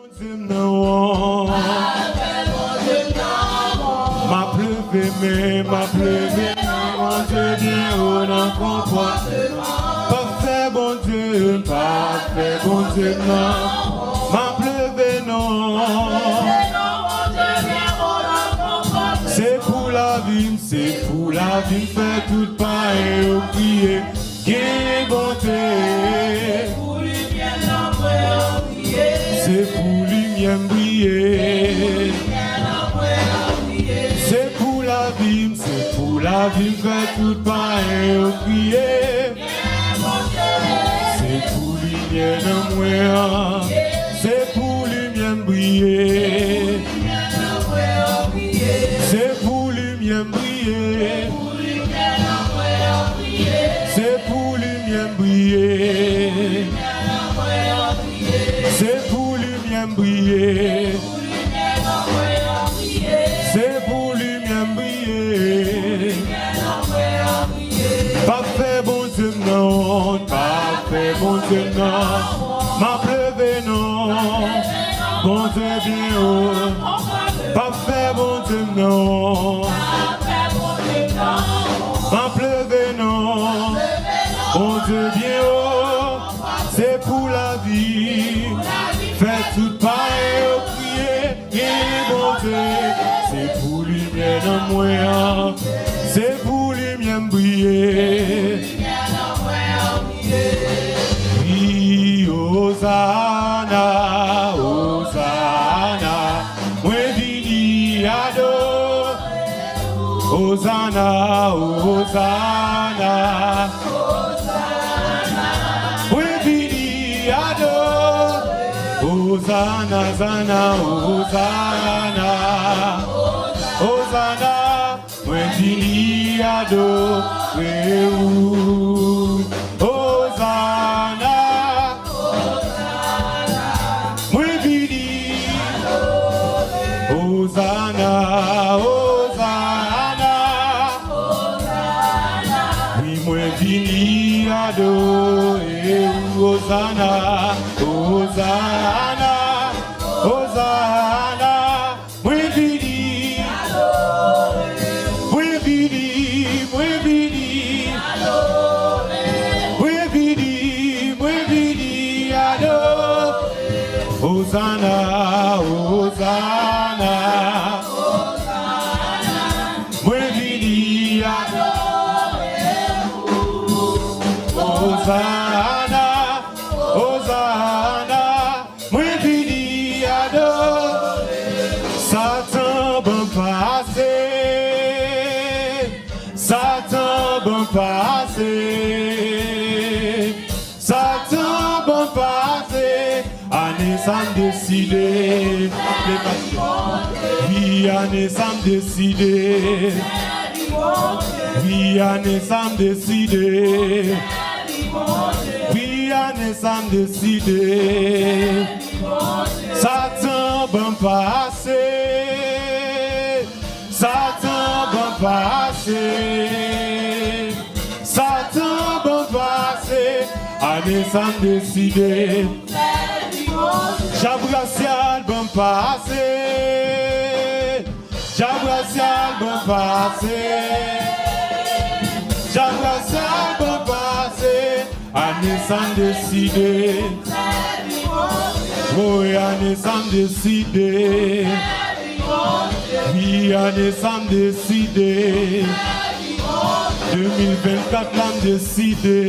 Ma pleuvé, mais ma pleuvé, mon Dieu, bien haut dans comprend. Parfait, bon Dieu, non. Ma pleuvé, non. C'est pour la vie, fait tout pareil au prier. Quelle bonté. C'est pour lumière briller. C'est pour la vie, fait tout pareil au prier. C'est pour lumière dans moi. C'est pour lumière briller. C'est pour lumière briller. C'est pour lumière briller. C'est pour lumière briller. C'est pour lumière briller. Parfait bon Dieu non, parfait bon Dieu non. Ma pleuvé non, bon Dieu bien haut. Parfait bon Dieu non. Ma pleuvé non, bon Dieu bien haut. C'est pour la vie, fait tout pareil au prier. Et bon Dieu, c'est pour lumière dans moi. C'est pour lumière briller. Oui, Hosanna, Hosanna, moi vini ado. Hosanna, Hosanna, moi vini ado. Hosanna, Hosanna, Hosanna, Hosanna, moi vini ado. Hosanna, moi vini. Hosanna, Hosanna, oui moi vini ado. Hosanna, Hosanna, Hosanna, moi vini. Moi vini, moi vini. Moi vini, moi vini ado. Hosanna, Hosanna, moi vini ado. Hosanna, Hosanna, moi vini ado. Satan bon passé, Satan bon passé, Satan bon passé. Année sans décider, oui année sans décider, oui année sans décider, oui année sans décider. Satan bon passé, Satan bon passé, Satan bon passé. Année sans décider. Jabracial bon passé, Jabracial bon passé, Jabracial bon passé. Année sans décider. Oh, année sans décider. Oui, année sans décider. 2024 l'an décidé.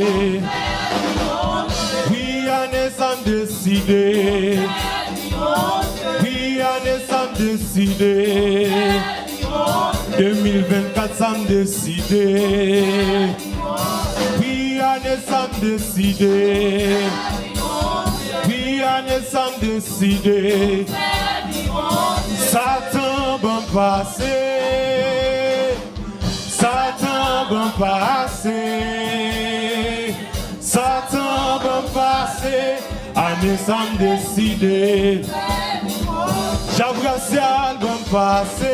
Oui, année sans décider. Oui, année sans décider. 2024 sans décider. Oui, année sans décider. Oui, année sans décider. Satan bon passé. Satan bon passé. Satan bon passé. Année sans décider. Jabracial bon passé.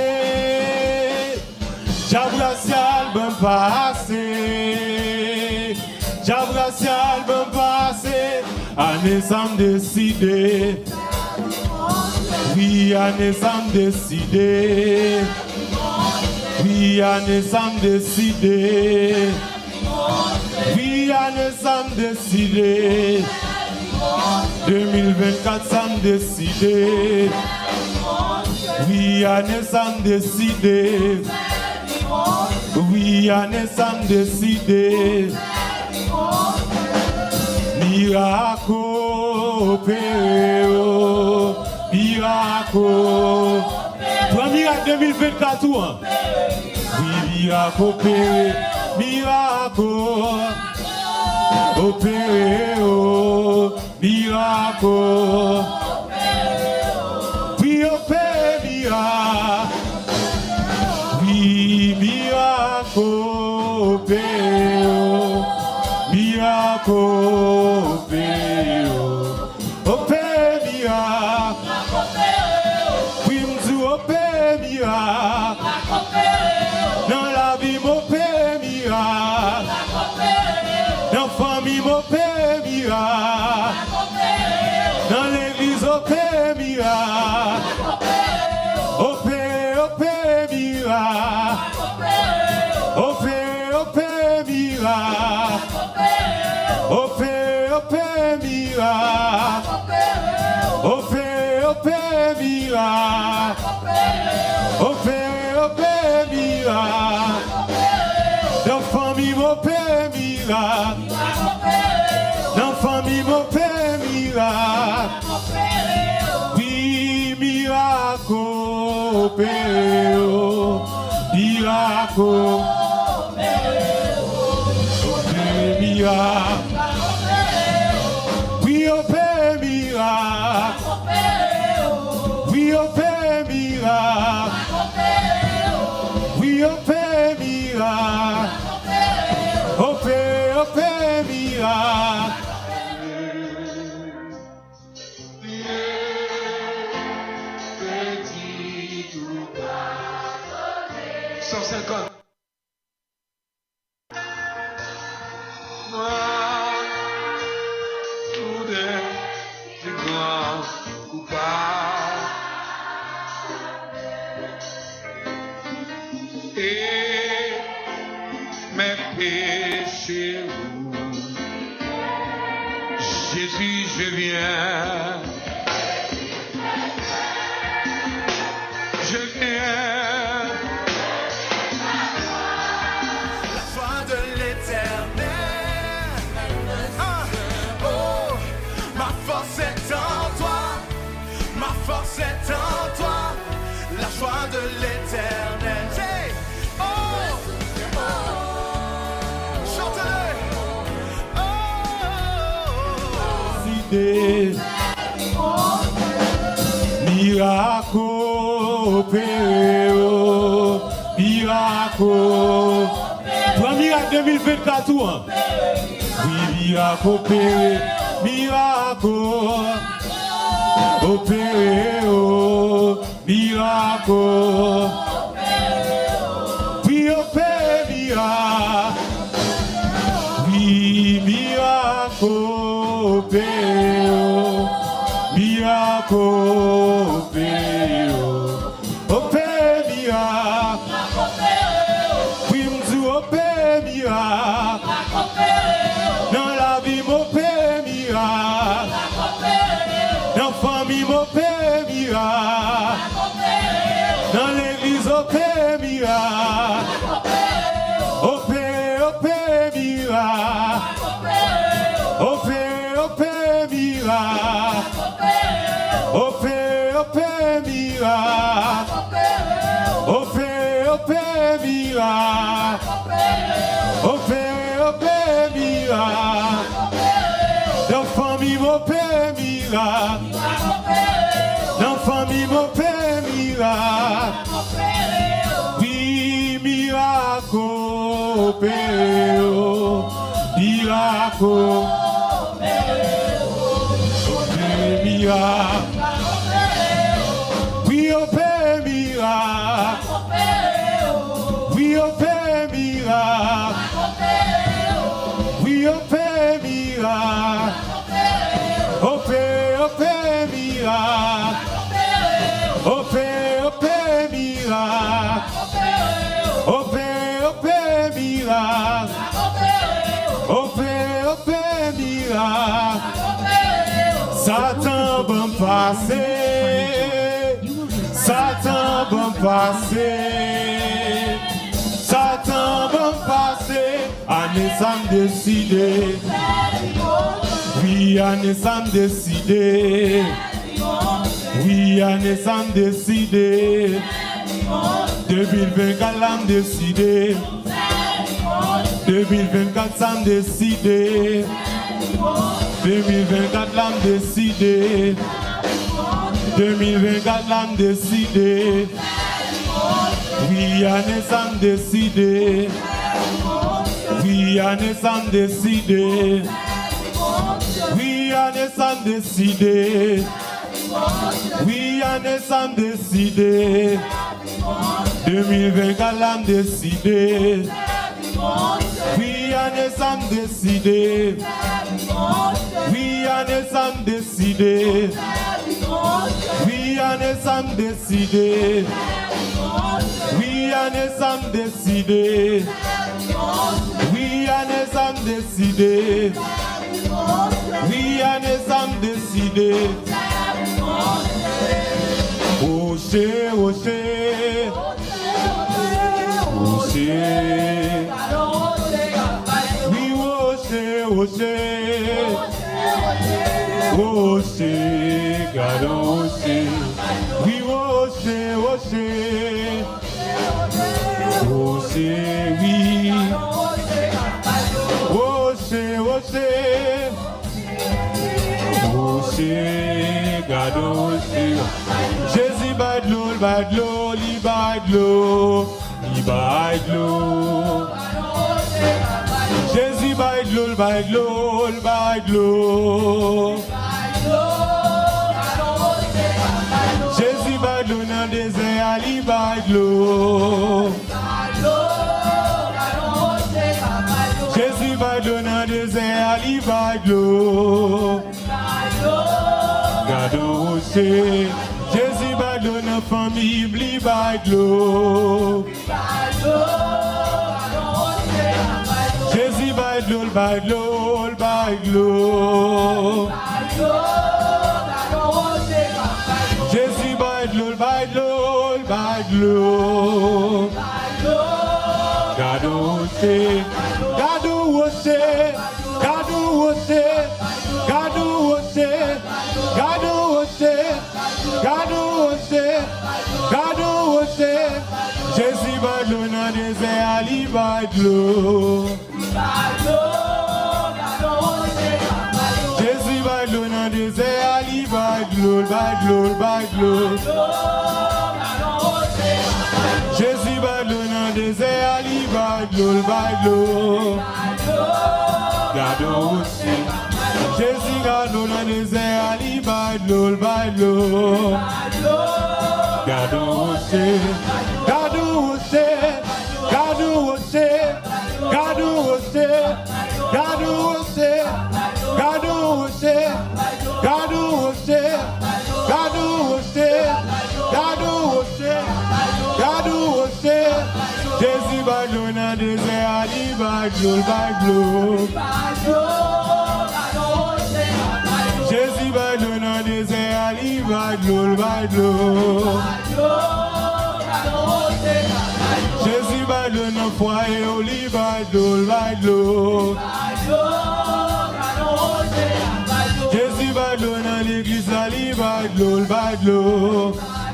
Jabracial bon passé. Jabracial bon passé. Année sans décider. Rien n'est sans décider. Rien n'est sans décider. Rien n'est sans décider. 2024 sans décider. Rien n'est sans décider. Rien n'est sans décider. Miracle opéré. Miracle. Toi, miracle 2024 ou hein? Oui, miracle opéré. Miracle opéré. Miracle. Oui, opéré. Miracle. Oui, miracle opéré. Miracle opéré. Opéré. Miracle. Oui, m'dou opéré. Miracle. Dans la vie, m'opéré. Miracle. Dans la famille, m'opéré. Miracle. Dans l'église, opéré. Miracle. Opéré, opéré. Miracle. Opéré, opéré. Miracle. Opéré, opéré. Miracle. Opéré, opéré. Miracle. Opéré, opéré. Miracle. Dans la famille, opéré. Miracle. Dans la famille, opéré. Miracle. Oui, miracle opéré. Miracle opéré. Miracle. Oui, opéré. Miracle. Oui, opéré. Miracle. Oui, opéré. Miracle. Opéré, opéré. Miracle. 150. Moi, tout des plus grands coupables. Et mes péchés, Jésus, je viens. Je viens. Force est en toi, la joie de l'éternel. Oh, oh, chante-le. Oh, miracle opéré. Miracle. Toi, miracle 2024 ou hein? Oui, miracle opéré. Miracle opéré, miracle. Oui, opéré, miracle. Oui, miracle opéré, miracle opéré. Opéré, miracle. Oui, m'dou opéré, miracle. Dans la vie, m'opéré, miracle. Dans la famille, opéré. Miracle. Dans l'église, opéré. Miracle. Opéré, opéré. Miracle. Opéré, opéré. Miracle. Opéré, opéré. Miracle. Opéré, opéré. Miracle. Opéré, opéré. Miracle. Dans la famille, opéré. Miracle. Dans la famille, opéré. Miracle. Oui, miracle opéré. Miracle opéré. Miracle. Oui, opéré. Miracle. Oui, opéré. Miracle. Oui, opéré. Miracle. Opéré, opéré. Miracle. au fait miracle. Satan va passer. Satan va passer. Satan va passer. Année sans décider. Oui, année sans décider. Oui, année sans décider. 2024 l'âme décidé. 2024 sans décider. 2024 l'âme décidé. 2024 l'âme décidé. Oui, année sans décider. Oui, année sans décider. Oui, année sans décider. Oui, année sans décider. 2024 l'âme décidé. Oui, année sans décider. Oui, année sans décider. Oui, année sans décider. Oui, année sans décider. Oui, année sans décider. Oui, année sans décider. Rocher, rocher. Rocher. Oui, rocher, rocher. Rocher, garde rocher. Oui, rocher, rocher. Rocher, oui. Rocher, rocher. Rocher, garde rocher. Jésus bat de l'eau, il bat de l'eau, il bat de l'eau. Il bat de l'eau. Jésus bat de l'eau, il bat de l'eau, il bat de l'eau. Jésus bat de l'eau dans le désert, il bat de l'eau. Jésus bat de l'eau dans le désert, il bat de l'eau. Garde rocher. Jésus bat de l'eau dans la famille, il bat de l'eau. Jésus bat de l'eau, il bat de l'eau, il bat de l'eau. Jésus bat de l'eau, il bat de l'eau, il bat de l'eau. Garde rocher, garde rocher, garde rocher, garde rocher, garde rocher, garde rocher, garde rocher. Jésus bat de l'eau dans le désert, il bat de l'eau. Jésus bat de l'eau dans le désert, il bat de l'eau, il bat de l'eau, il bat de l'eau. Jésus bat de l'eau dans le désert, il bat de l'eau, il bat de l'eau. Garde rocher. Jésus garde l'eau dans le désert, il bat de l'eau, il bat de l'eau. Garde rocher. Garde rocher. Garde rocher. Garde rocher. Garde rocher. Garde rocher. Garde rocher. Garde rocher. Garde rocher. Garde rocher. Jésus bat de l'eau dans le désert, il bat de l'eau, il bat de l'eau. Jésus bat de l'eau dans le désert, il bat de l'eau, il bat de l'eau. Jésus bat de l'eau dans le foyer, il bat de l'eau, il bat de l'eau. Jésus bat de l'eau dans l'église, il bat de l'eau, il bat de l'eau.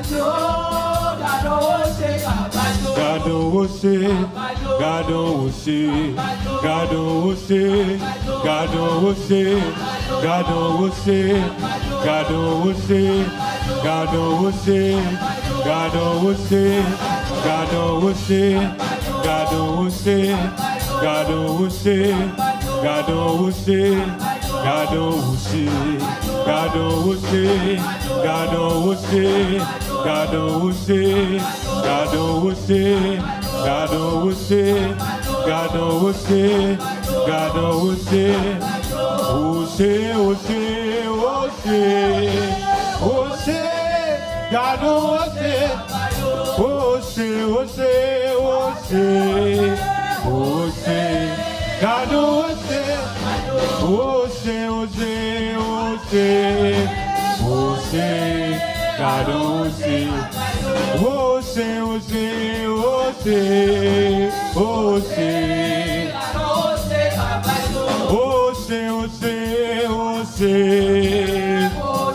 Garde rocher, garde rocher, garde rocher, garde rocher, garde rocher, garde rocher, garde rocher, garde rocher, garde rocher, garde rocher, garde rocher, garde rocher, garde rocher, garde rocher, garde rocher, garde rocher, garde rocher, garde rocher, garde rocher, garde rocher, rocher, rocher, rocher, rocher, garde rocher, rocher, rocher, rocher, rocher, garde rocher, Oshé, Oshé, Oshé, Oshé, Kadoshi. Oshé, Oshé, Oshé, Oshé. Oshé, Oshé, Oshé.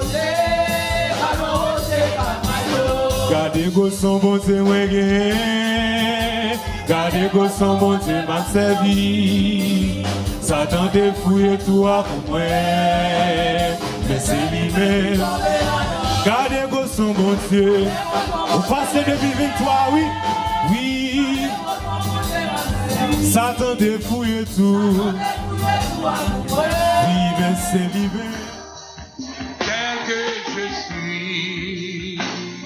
Gardez go son bon Dieu gardez go son bon Dieu m'a servi. Satan te fouillé toi pour moi, mais c'est lui-même. Gardez go son bon Dieu. Au passé depuis 23, oui, oui. Satan te fouillé tout. Oui, mais c'est lui-même. Tel que je suis,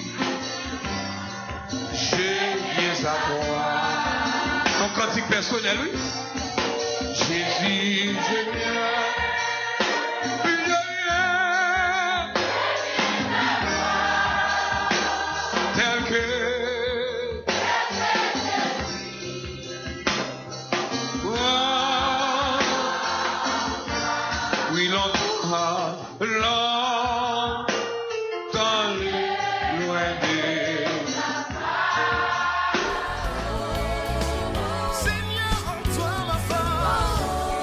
je viens à toi. Son cantique personnel, oui. Jésus, je viens. Tel que oui, longtemps, loin des Seigneur, en toi ma force.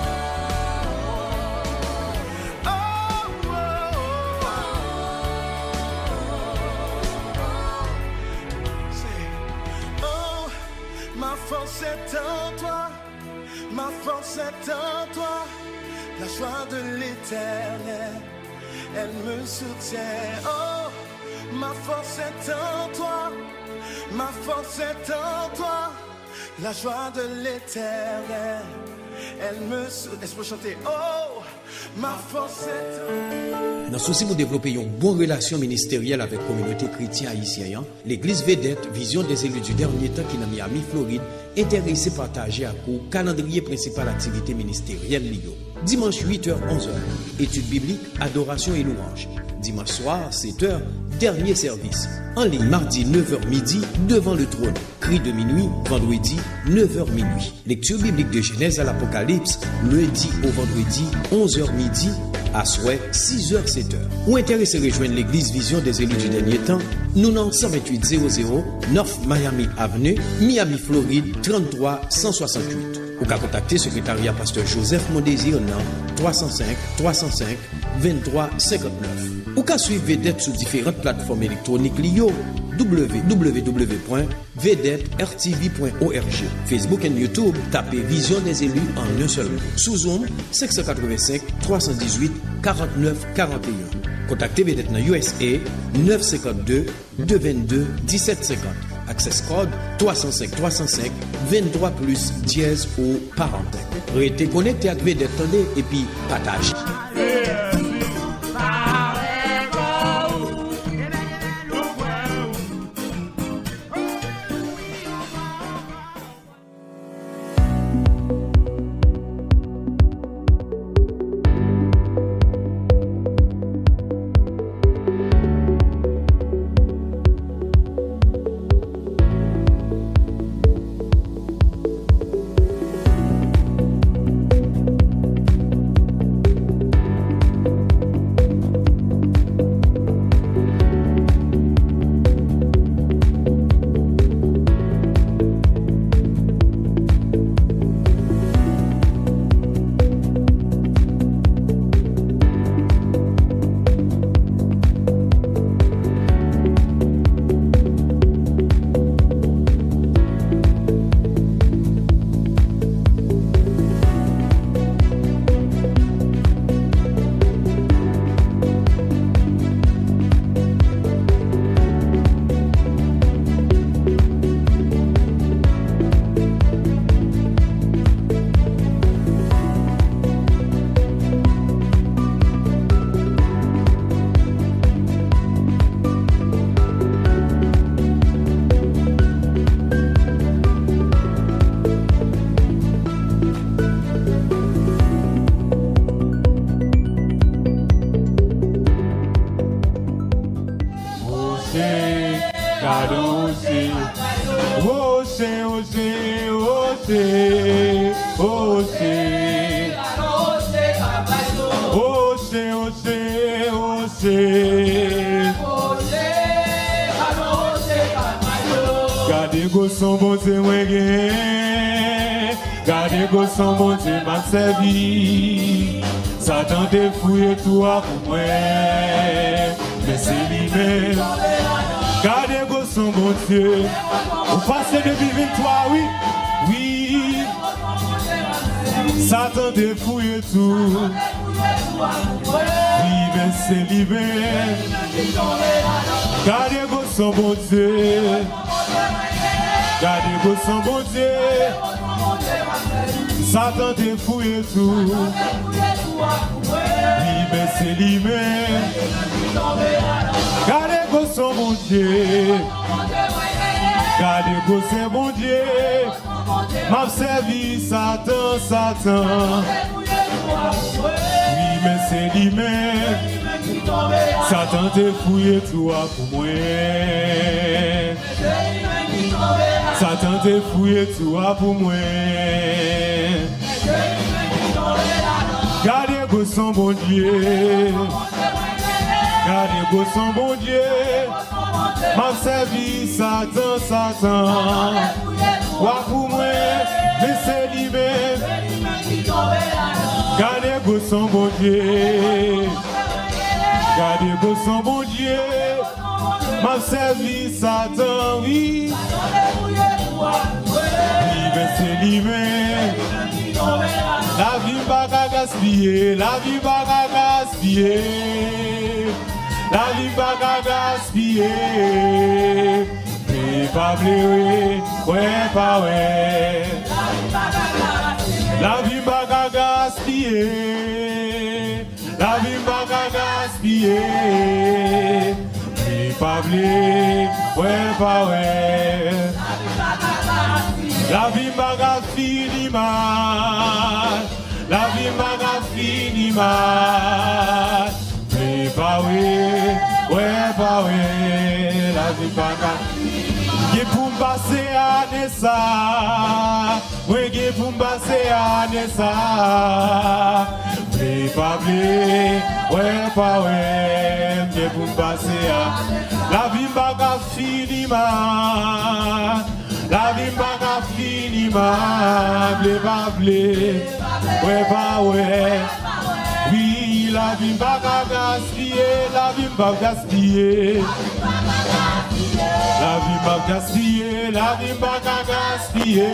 Ma force est en toi, ma force est en toi, la joie de l'éternel, elle me soutient. Oh, ma force est en toi, ma force est en toi, la joie de l'éternel, elle me soutient. Laisse-moi chanter. Oh, ma force est en toi. Dans le souci de développer une bonne relation ministérielle avec la communauté chrétienne haïtienne, l'église Vedette, vision des élus du dernier temps qui dans Miami, Floride, intéressé partager à coup calendrier principal activité ministérielle Ligo. Dimanche 8h-11h, études bibliques, adoration et louange. Dimanche soir, 7h, dernier service. En ligne mardi 9h midi, devant le trône. Cri de minuit, vendredi 9h minuit. Lecture biblique de Genèse à l'Apocalypse, lundi au vendredi 11h midi, à souhait 6h-7h. Ou intéressé rejoindre l'église Vision des élus du dernier temps, nous dans 12800 North Miami Avenue, Miami, Floride 33 168. Ou qu'à contacter secrétariat pasteur Joseph Mondésir dans 305 305 23 59. Ou qu'à suivre Vedette sur différentes plateformes électroniques Lio, www.vedettertv.org. Facebook et YouTube, tapez Vision des élus en un seul mot. Sous Zoom, 585 318 49 41. Contactez Vedette dans USA, 952 222 1750. Access code 305 305 23 plus dièse au parenthèse. Restez connecté avec Vedette et puis partage. marcher. Gardez go son bon Dieu moi gain. Gardez go son bon Dieu m'a servi. Satan te fouillé toi pour moi. Mais c'est lui-même. Gardez go son bon Dieu. Vous passez depuis 23, oui. Oui. Satan te fouillé tout. Oui, mais c'est lui-même. Gardez go son bon Dieu. Gardez go son bon Dieu. Satan te fouillé tout. Oui, mais c'est lui-même. Gardez go son bon Dieu. Gardez go son bon Dieu. M'a servi Satan, Satan. Oui, mais c'est lui-même. Satan te fouillé toi pour moi. Satan te fouillé toi pour moi. Gardez go son bon Dieu. Gardez go son bon Dieu. M'a servi Satan, Satan. Wa pour moi, mais c'est lui-même. Gardez go son bon Dieu. Gardez go son bon Dieu. M'a servi Satan, oui. Oui, mais c'est lui-même. La vie va gaspiller, la vie va gaspiller. La vie va gaspiller. Mais pas bleuer, ouais, pas ouais. La vie va gaspiller. La vie va gaspiller. Mais pas bleuer, ouais, pas ouais. La vie va finir mal. La vie va finir mal. Mais pas ouais, pas ouais. La vie va qui pour me passer à Nessa, oui, qui pour me passer à Nessa, mais pas blé, ouais, pas ouais, qui pour me passer à la vie m'a fini mal, la vie m'a fini mal, blé, pas blé, ouais, pas ouais, oui, la vie m'a gaspillé, la vie m'a gaspillé. La vie m'a gaspillé, la vie m'a gaspillé.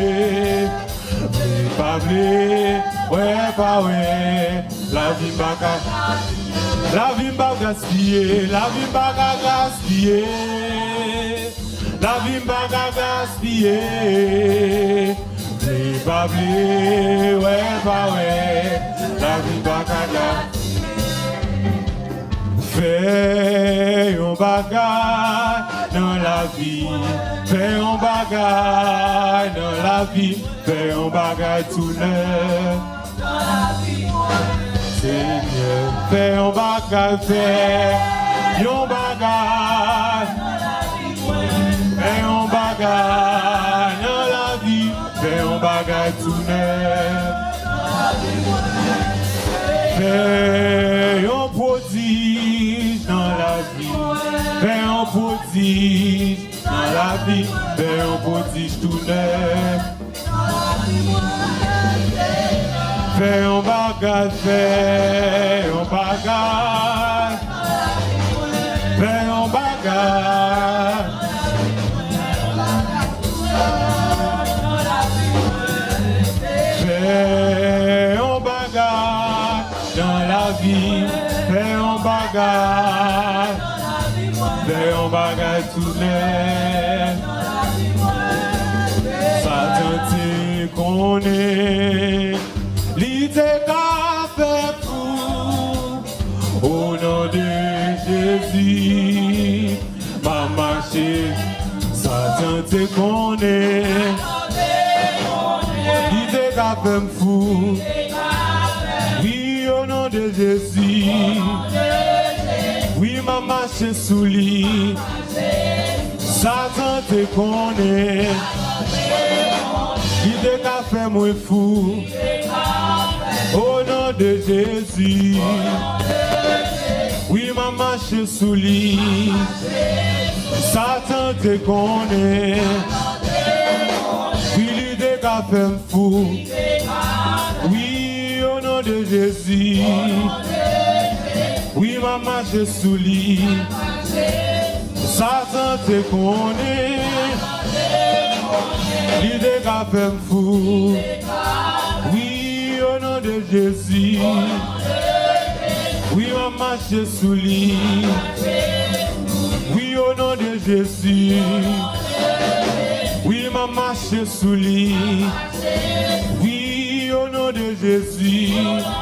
Pas blé, ouais, pas ouais. La vie m'a gaspillé, la vie m'a gaspillé, la vie m'a gaspillé. La vie m'a gaspillé. Pas blé, ouais, pas ouais. La vie m'a gaspillé. Fais un bagage dans la vie, fais un bagage dans la vie, fais un bagage tout neuf. Seigneur, fais un bagage, fais un bagage, fais un bagage dans la vie, fais un bagage tout neuf. Fais un prodige dans la vie, fais un prodige dans la vie, fais un prodige tout neuf. Fais un bagage, fais un bagage, fais un bagage. Fais un bagage dans la vie, fais un bagage, fais un bagage tout neuf. Satan te connaît, l'idée qu'a fait fou. Au nom de Jésus, ma marché, Satan te connaît. L'idée qu'a fait fou. Oui, au nom de Jésus. Oui, ma marché sous lui. Satan te connaît. L'idée qu'a fait moi fou. Au nom de Jésus. Oui, ma m'a marché sous lit. Satan te connaît. Oui, lui des gars fait fou. Oui, au nom de Jésus. Oui, m'a marché sous lit. Satan te connaît. Lui des gars fait fou. Oui, au nom de Jésus. Oui, m'a marché sous lit. Oui, au nom de Jésus. Oui, m'a marché sous lit. Oui, au nom de Jésus.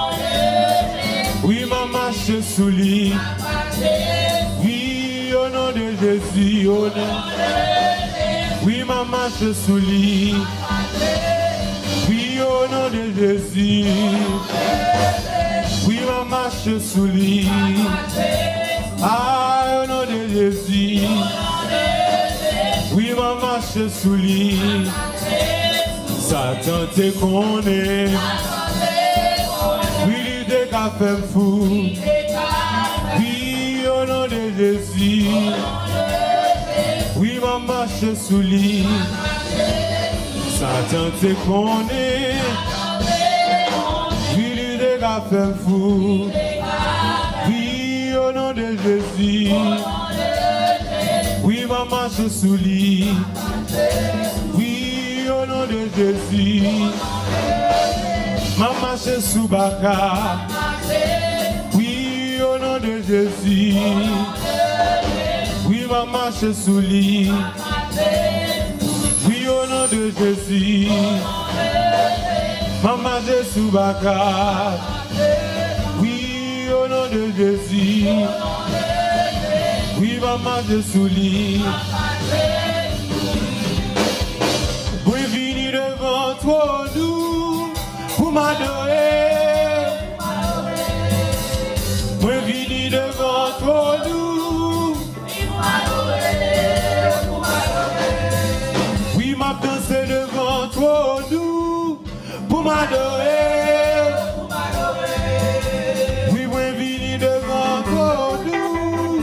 Oui, m'a marché sous lit. Oui, au nom de Jésus. Oui, m'a marché sous lit. Oui, au nom de Jésus. Oui, m'a marché sous lit. Ah, au nom de Jésus. Oui, m'a marché sous lit. Satan te connaît. Oui, lui des gars fait fou. Oui, au nom de Jésus. Oui, m'a marché sous lit. Satan te connaît. Oui, lui des gars fait fou. Oui, au nom de Jésus. Oui, m'a marché sous lit. Oui, au nom de Jésus. M'a marché sous Baka. Oui, au nom de Jésus. Oui, m'a marché sous lit. Oui, au nom de Jésus. M'a marché sous Baka. Oui, au nom de Jésus. Oui, m'a marché sous lit. Oui, vini devant toi, nous, pour m'adorer. Oui, vini devant toi, nous. Oui, m'a dansé devant toi, nous, pour m'adorer. Oui, moi, vini devant toi, nous.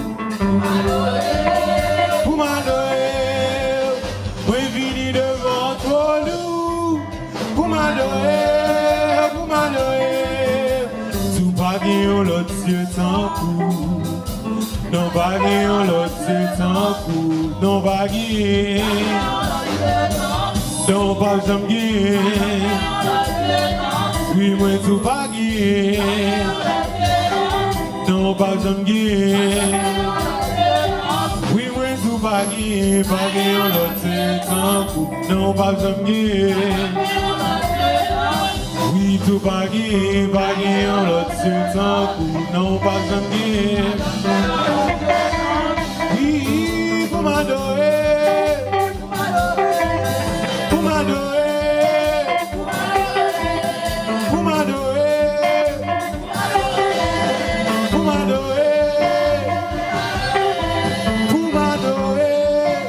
Pour m'adorer, oui, vini devant toi, nous. Pour m'adorer, pour m'adorer. Tout pas guéant l'autre Dieu tant coup. Non, pas guéant l'autre Dieu tant coup. Non, pas guéant. Non, pas jamais guéant. Oui, moi, tout pas guéant. Non, pas jamais guéant. Oui, moi, tout pas guéant l'autre tant coup. Non, pas jamais guéant. Oui, tout pas guéant l'autre tant coup. Non, pas jamais guéant. Oui, pour m'adorer. Pour m'adorer. Pour m'adorer. Pour m'adorer. Pour m'adorer.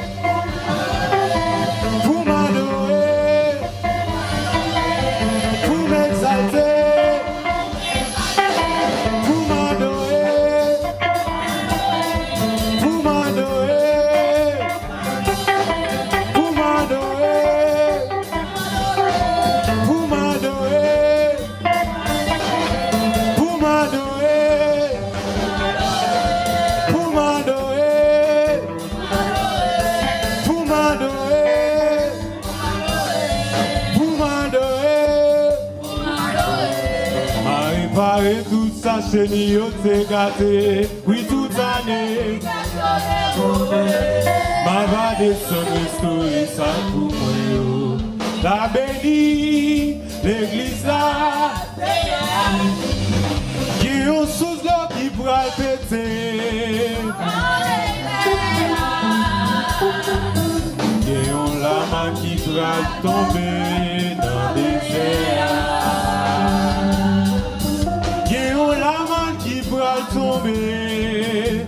Pour m'adorer. Pour m'exalter. Pour m'adorer. Pour m'adorer. Pour m'adorer. Pour m'adorer. Pour m'adorer. Pour m'adorer. Pour m'adorer. Pour m'adorer. A réparer toute sa chenille, t'es gâté. Oui, toute année. Ma va descendre, restaurer sa coupe. La bénie, l'église là. Qui est une source d'eau qui pourra péter. Qui est une lame qui pourra tomber dans le désert. Qui est une lame qui pourra tomber.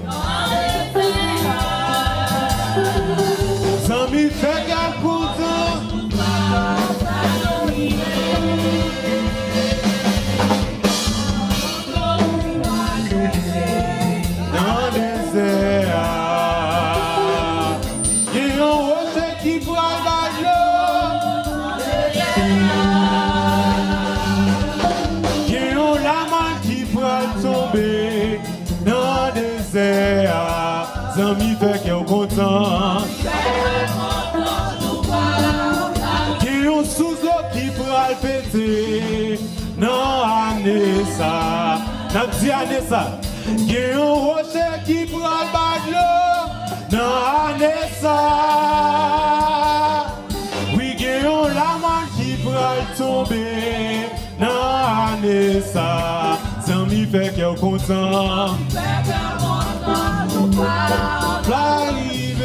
Sans m'y faire garde pourtant. Non, Zami fait qu'elle content. Qui ont sous qui pral péter. Non, année ça. N'a dit année ça. Qui ont rocher qui pral baglo. Non, année ça. Oui, qui ont la main qui pral tomber. Non, année ça. Zami fait qu'elle content. L'arrivée,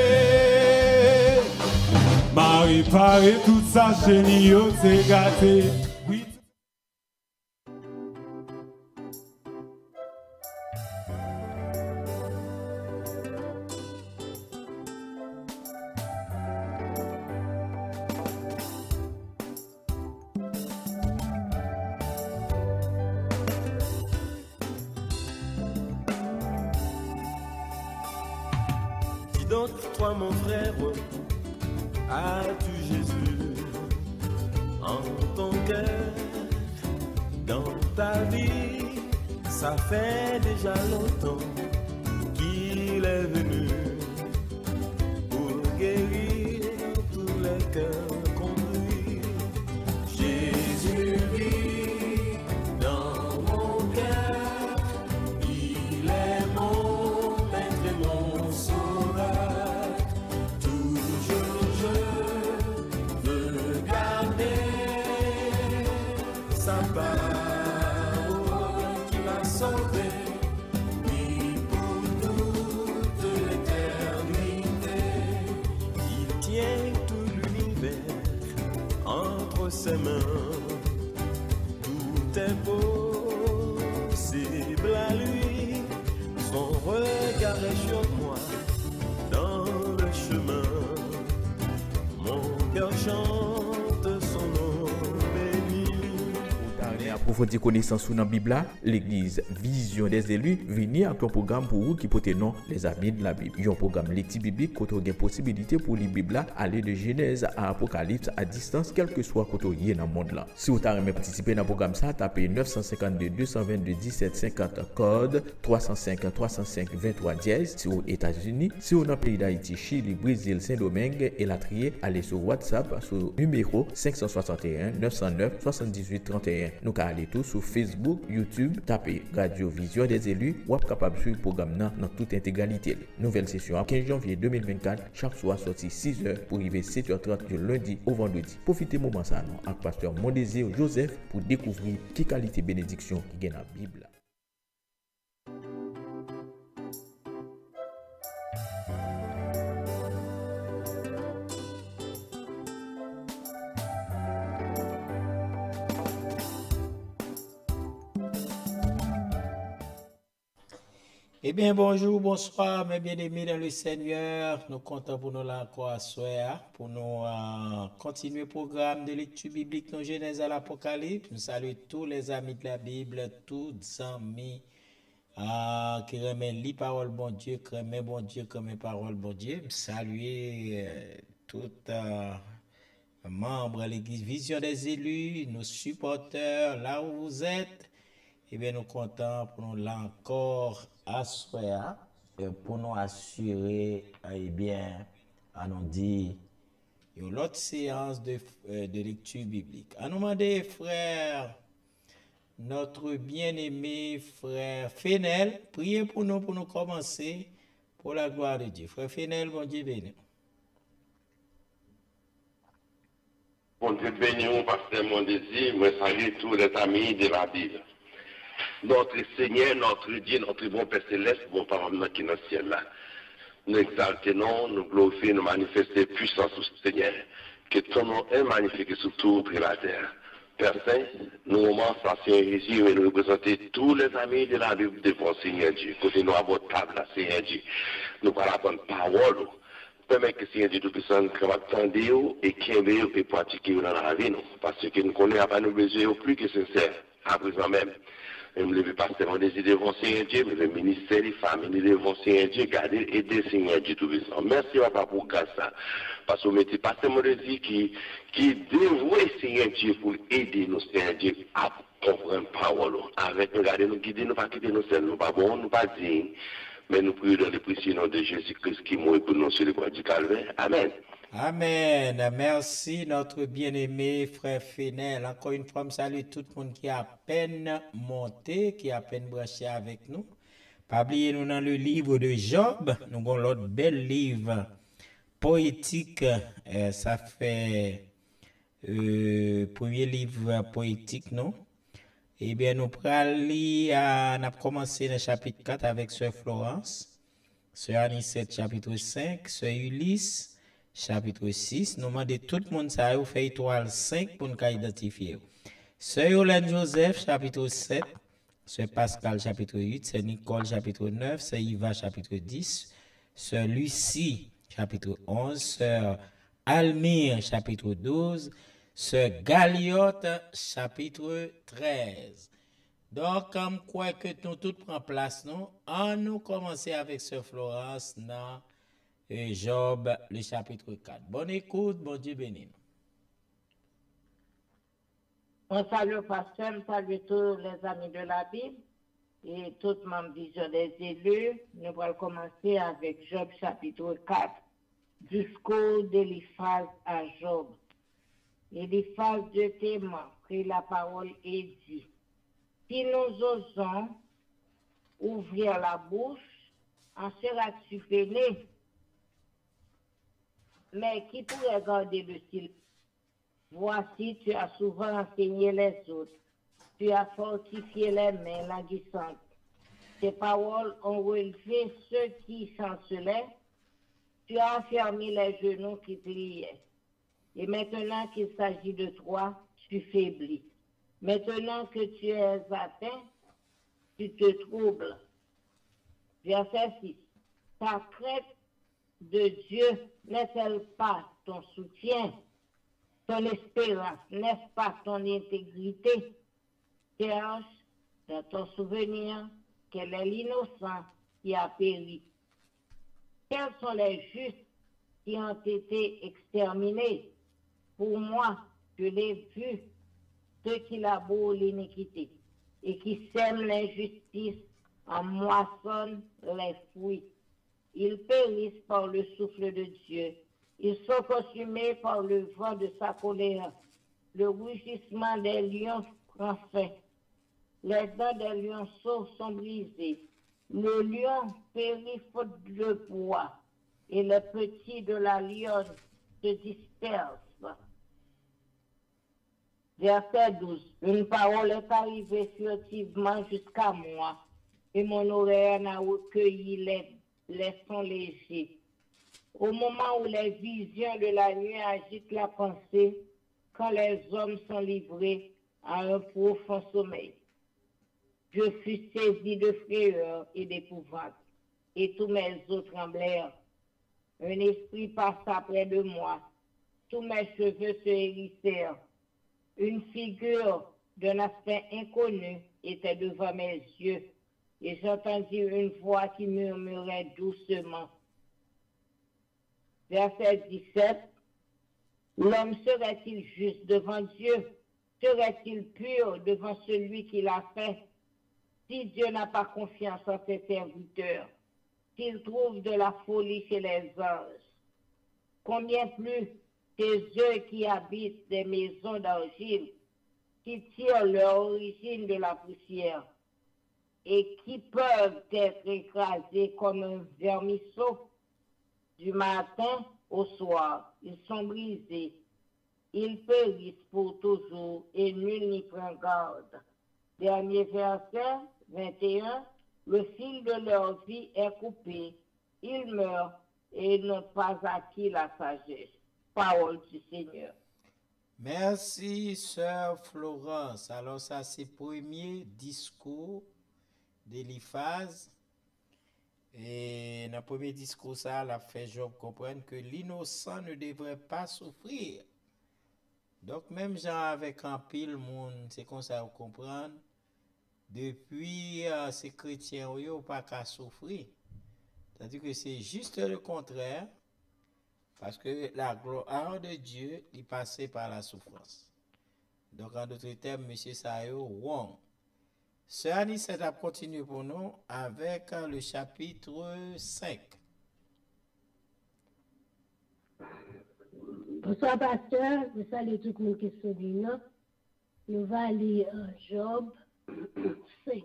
Marie paraît toute sa chenille, c'est gâté. Oui. Donc toi mon frère, as-tu Jésus en ton cœur, dans ta vie? Ça fait déjà longtemps qu'il est venu pour guérir tous les cœurs conduits. Jésus vit dans mon cœur, il est mon maître et mon sauveur. Toujours je veux garder sa parole qui m'a sauvé, oui, pour toute l'éternité. Il tient tout l'univers entre ses mains, tout est possible à lui. Son regard est sur moi dans le chemin, mon cœur chante son nom béni. Approfondir connaissance dans la Bible, l'église Vision des élus vient avec un programme pour vous qui porte nom les amis de la Bible. Un programme lecture biblique qui a une possibilité pour lire la Bible aller de Genèse à Apocalypse à distance, quel que soit côté où dans le monde là. Si vous avez participé dans le programme ça, tapez 952 222 17 50 code 305 305 23 dièse si aux États-Unis. Si vous dans le pays d'Haïti, Chili, Brésil, Saint-Domingue et la trier, allez sur WhatsApp sur numéro 561 909 78 31. Nous allez tout sur Facebook, YouTube, tapez Radio Vision des élus ou capable de suivre le programme dans toute intégralité. Nouvelle session à 15 janvier 2024, chaque soir sorti 6h pour arriver 7h30 du lundi au vendredi. Profitez du moment ça avec pasteur Mondésir Joseph pour découvrir qui qualité bénédiction qui gagne dans la Bible. Eh bien, bonjour, bonsoir, mes bien-aimés dans le Seigneur. Nous comptons pour nous là encore à soir, pour nous continuer le programme de lecture biblique dans Genèse à l'Apocalypse. Nous saluons tous les amis de la Bible, tous les amis qui remettent les paroles bon Dieu, qui remettent bon Dieu comme les paroles bon Dieu. Saluer tous membres de l'Église Vision des élus, nos supporters, là où vous êtes. Eh bien, nous comptons pour nous là encore à soir pour nous assurer, eh bien, à nous dire, une autre séance de lecture biblique. À nous demander, frère, notre bien-aimé frère Fénel, priez pour nous commencer pour la gloire de Dieu. Frère Fénel, bon Dieu béni. Bon Dieu béni, pasteur Mondésir, moi salue tous les amis de la Bible. Notre Seigneur, notre Dieu, notre bon Père Céleste, bon Père qui est dans le ciel là. Nous exaltons, nous glorifions, nous manifestons puissance au Seigneur. Que ton nom est magnifique sur tout la terre. Père Saint, nous commençons à Seigneur Jésus et nous représentons tous les amis de la Bible devant Seigneur Dieu. Côté nous avons table là, Seigneur Dieu. Nous parlons la bonne parole. Permet que Seigneur Dieu Tout-Puissant nous attendre et qu'il et pratiquer dans la vie. Parce que nous connaissons pas nos besoins plus que sincères. À présent même. Je me lève pasteur Mondésir devant Seigneur Dieu, le ministère des familles devant Seigneur Dieu, garder et aider Seigneur Dieu Tout-Puissant. Merci papa pour ça. Parce que vous mettez pasteur Mondésir qui dévoué Seigneur Dieu pour aider nous Seigneur Dieu à comprendre la parole. Avec nous garder nous guider, nous pas quitter nous seuls, nous pas bon, nous pas dignes. Mais nous prions dans le précieux nom de Jésus-Christ qui mourit pour nous sur le croix du calvaire. Amen. Amen. Merci, notre bien-aimé frère Fénel. Encore une fois, je salue tout le monde qui a à peine monté, qui a à peine branché avec nous. Pas oublier nous dans le livre de Job. Nous avons l'autre bel livre poétique. Ça fait premier livre poétique, non? Eh bien, nous avons commencé dans le chapitre 4 avec Sœur Florence, Sœur Anicette, chapitre 5, Sœur Ulysse, chapitre 6. Nous demandons tout le monde ça a fait étoile 5 pour nous identifier. Sœur Yolande Joseph, chapitre 7, Sœur Pascal, chapitre 8, Sœur Nicole, chapitre 9, Sœur Yva, chapitre 10, Sœur Lucie, chapitre 11, Sœur Almire, chapitre 12, Sœur Galiote, chapitre 13. Donc, comme quoi que nous tout prend place, non? On nous commencer avec Sœur Florence dans Job, le chapitre 4. Bonne écoute, bon Dieu béni. On salue le pasteur, on salue tous les amis de la Bible et toute membre vision des élus. Nous allons commencer avec Job chapitre 4, discours d'Éliphaz à Job. Éliphaz de Théman prit la parole et dit, si nous osons ouvrir la bouche, en seras-tu peiné? Mais qui pourrait garder le silence? Voici, tu as souvent enseigné les autres. Tu as fortifié les mains languissantes. Tes paroles ont relevé ceux qui chancelaient. Tu as affermi les genoux qui pliaient. Et maintenant qu'il s'agit de toi, tu faiblis. Maintenant que tu es atteint, tu te troubles. Verset 6. Ta crainte de Dieu n'est-elle pas ton soutien? Ton espérance, n'est-ce pas ton intégrité? Cherche dans ton souvenir quel est l'innocent qui a péri. Quels sont les justes qui ont été exterminés? Pour moi, je l'ai vu, ceux qui labourent l'iniquité et qui sèment l'injustice en moissonnent les fruits. Ils périssent par le souffle de Dieu. Ils sont consumés par le vent de sa colère. Le rugissement des lions prend fin. Les dents des lionceaux sont brisées. Le lion périt faute de poids. Et les petits de la lionne se dispersent. Verset 12. Une parole est arrivée furtivement jusqu'à moi. Et mon oreille n'a recueilli les sons légers. Au moment où les visions de la nuit agitent la pensée, quand les hommes sont livrés à un profond sommeil. Je fus saisi de frayeur et d'épouvante, et tous mes os tremblèrent. Un esprit passa près de moi, tous mes cheveux se hérissèrent. Une figure d'un aspect inconnu était devant mes yeux, et j'entendis une voix qui murmurait doucement. Verset 17. L'homme serait-il juste devant Dieu? Serait-il pur devant celui qui l'a fait? Si Dieu n'a pas confiance en ses serviteurs, s'il trouve de la folie chez les anges, combien plus ces eux qui habitent des maisons d'argile, qui tirent leur origine de la poussière et qui peuvent être écrasés comme un vermisseau? Du matin au soir, ils sont brisés, ils périssent pour toujours et nul n'y prend garde. Dernier verset, 21, le fil de leur vie est coupé, ils meurent et n'ont pas acquis la sagesse. Parole du Seigneur. Merci, Sœur Florence. Alors ça, c'est le premier discours d'Éliphaz. Et dans le premier discours, ça a fait Job comprendre que l'innocent ne devrait pas souffrir. Donc, même gens avec un pile monde, c'est comme ça vous comprendre. Depuis ces chrétiens, ils n'ont pas qu'à souffrir. C'est-à-dire que c'est juste le contraire. Parce que la gloire de Dieu est passée par la souffrance. Donc, en d'autres termes, M. Sayo, Wong. Sœur Anissette a continué pour nous avec le chapitre 5. Bonsoir, pasteur. Je salue tout le monde qui se dit non. Nous allons lire Job 5.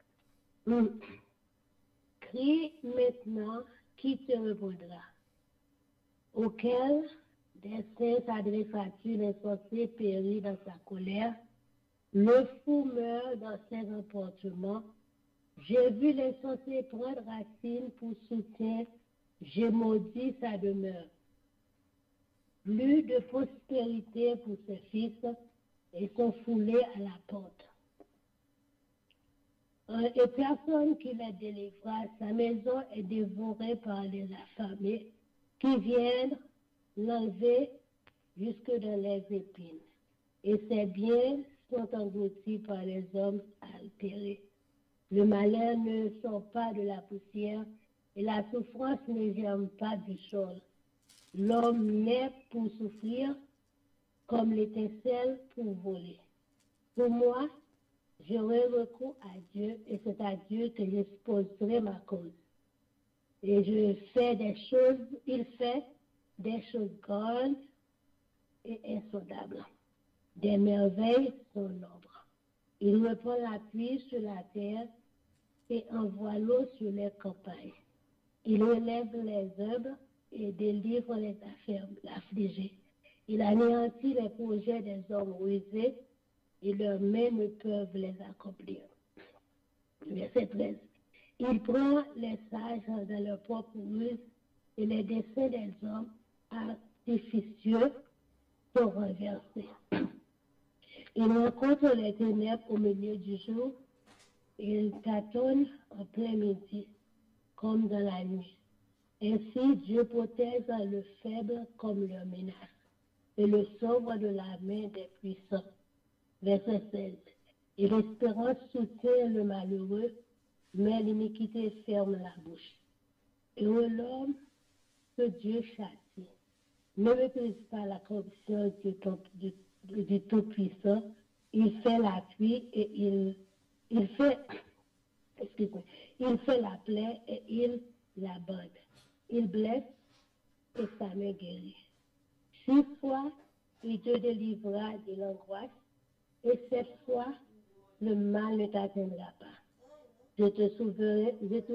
Crie maintenant, qui te répondra? Auquel des saints s'adressa-t-il, l'insensé périt dans sa colère, le fou meurt dans ses emportements. J'ai vu l'insensé prendre racine pour soutien, j'ai maudit sa demeure. Plus de prospérité pour ses fils et sont foulés à la porte. Et personne qui les délivra, sa maison est dévorée par les affamés qui viennent l'enlever jusque dans les épines. Et ses biens sont engloutis par les hommes altérés. Le malheur ne sort pas de la poussière et la souffrance ne germe pas du sol. L'homme naît pour souffrir comme l'étincelle pour voler. Pour moi, j'aurai recours à Dieu et c'est à Dieu que j'exposerai ma cause. Et il fait des choses grandes et insondables, des merveilles sans nombre. Il répand la pluie sur la terre et envoie l'eau sur les campagnes. Il relève les humbles et délivre les affligés. Il anéantit les projets des hommes rusés et leurs mains ne peuvent les accomplir. Verset 13. Il prend les sages dans leur propre ruse et les desseins des hommes artificieux sont renversés. Il rencontre les ténèbres au milieu du jour et il tâtonne en plein midi comme dans la nuit. Ainsi, Dieu protège le faible comme le menace et le sauve de la main des puissants. Verset 16. Et l'espérance soutient le malheureux, mais l'iniquité ferme la bouche. Et l'homme que Dieu châtie. Ne méprise pas la corruption du Tout-Puissant. Il fait la pluie et il fait la plaie et il la bande. Il blesse et sa main guérit. 6 fois, il te délivrera de l'angoisse et 7 fois, le mal ne t'atteindra pas. Je te sauverai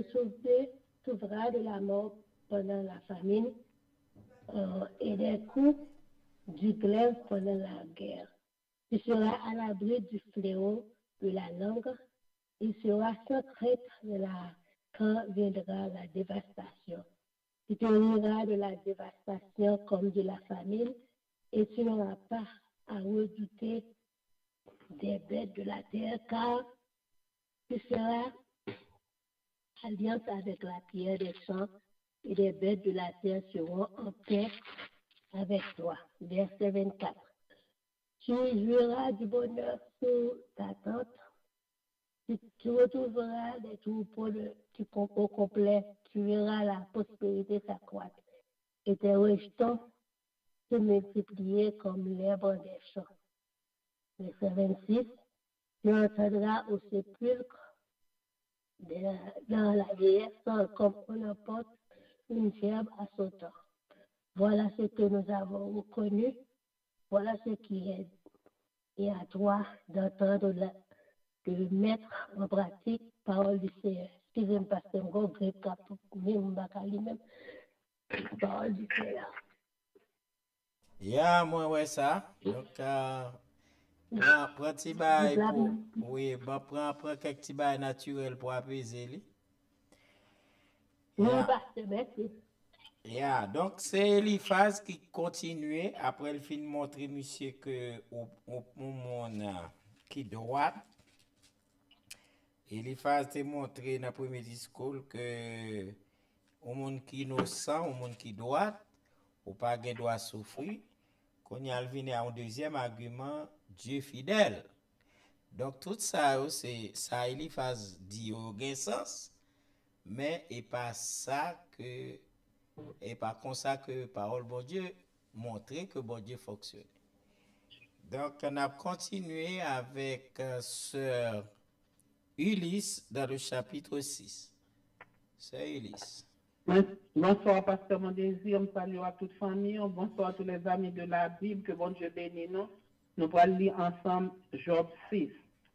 de la mort pendant la famine et des coups du glaive pendant la guerre. Tu seras à l'abri du fléau de la langue. Il sera sans crainte quand viendra la dévastation. Tu te riras de la dévastation comme de la famine et tu n'auras pas à redouter des bêtes de la terre car tu seras alliance avec la pierre des champs et les bêtes de la terre seront en paix avec toi. Verset 24. Tu jouiras du bonheur sous ta tente. Tu retrouveras des troupeaux au complet. Tu verras la prospérité s'accroître et tes rejetons se multiplier comme l'herbe des champs. Verset 26. Tu entendras au sépulcre dans la vieillesse comme on emporte une gerbe à son temps. Voilà ce que nous avons reconnu. Voilà ce qui est. Et à toi d'entendre de mettre en pratique parole du Seigneur. Excusez-moi parce que mon grec cap même parole du Seigneur. Ya, moi ouais ça. Donc prends petit bail pour oui, prends quelques petits bail naturel pour apaiser lui. Oui, pasteur, merci. Yeah, donc c'est Eliphaz qui continuait après le film montrer monsieur que au monde qui droite. Eliphaz t'a montré dans le premier discours que au monde qui innocent, au monde qui droite, ou pas gain droit souffrir. Qu'on y a venu à un deuxième argument, Dieu fidèle. Donc tout ça c'est ça Eliphaz dit au gain sens, mais et pas ça que et pas comme ça que parole bon Dieu montrer que bon Dieu fonctionne. Donc on a continué avec sœur Ulysse dans le chapitre 6. C'est Ulysse. Bonsoir, Pasteur Mon Désir. Un salut à toute famille. Bonsoir à tous les amis de la Bible. Que bon Dieu bénisse nous. Nous allons lire ensemble Job 6.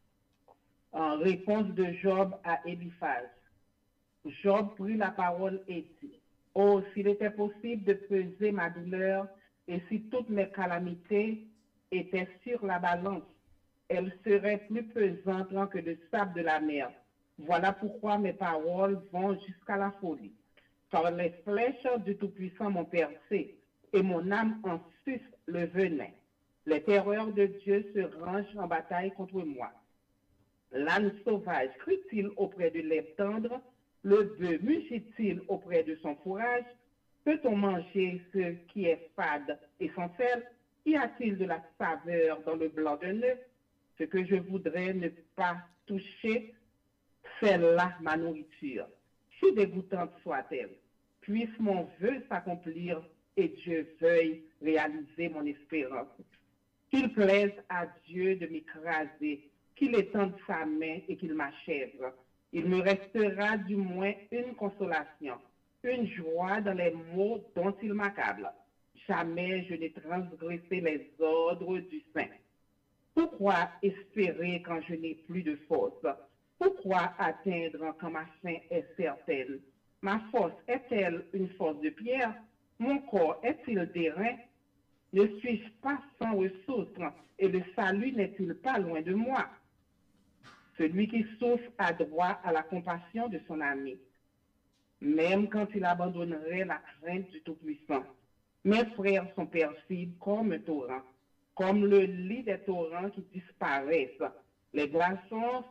En réponse de Job à Eliphaz. Job prit la parole et dit, « Oh, s'il était possible de peser ma douleur, et si toutes mes calamités étaient sur la balance, elles seraient plus pesantes que le sable de la mer. Voilà pourquoi mes paroles vont jusqu'à la folie. Car les flèches du Tout-Puissant m'ont percé, et mon âme en suce le venin. Les terreurs de Dieu se rangent en bataille contre moi. L'âne sauvage crie-t-il auprès de l'herbe tendre? Le bœuf mugit-il auprès de son fourrage? Peut-on manger ce qui est fade et sans sel? Y a-t-il de la saveur dans le blanc d'un œuf? Ce que je voudrais ne pas toucher, c'est là ma nourriture. Si dégoûtante soit-elle, puisse mon vœu s'accomplir et Dieu veuille réaliser mon espérance. Qu'il plaise à Dieu de m'écraser, qu'il étende sa main et qu'il m'achève. Il me restera du moins une consolation, une joie dans les maux dont il m'accable. Jamais je n'ai transgressé les ordres du Saint. Pourquoi espérer quand je n'ai plus de force? Pourquoi atteindre quand ma fin est certaine? Ma force est-elle une force de pierre? Mon corps est-il d'airain? Ne suis-je pas sans ressources et le salut n'est-il pas loin de moi? Celui qui souffre a droit à la compassion de son ami, même quand il abandonnerait la crainte du Tout-Puissant. Mes frères sont perfides comme un torrent, comme le lit des torrents qui disparaissent. Les glaçons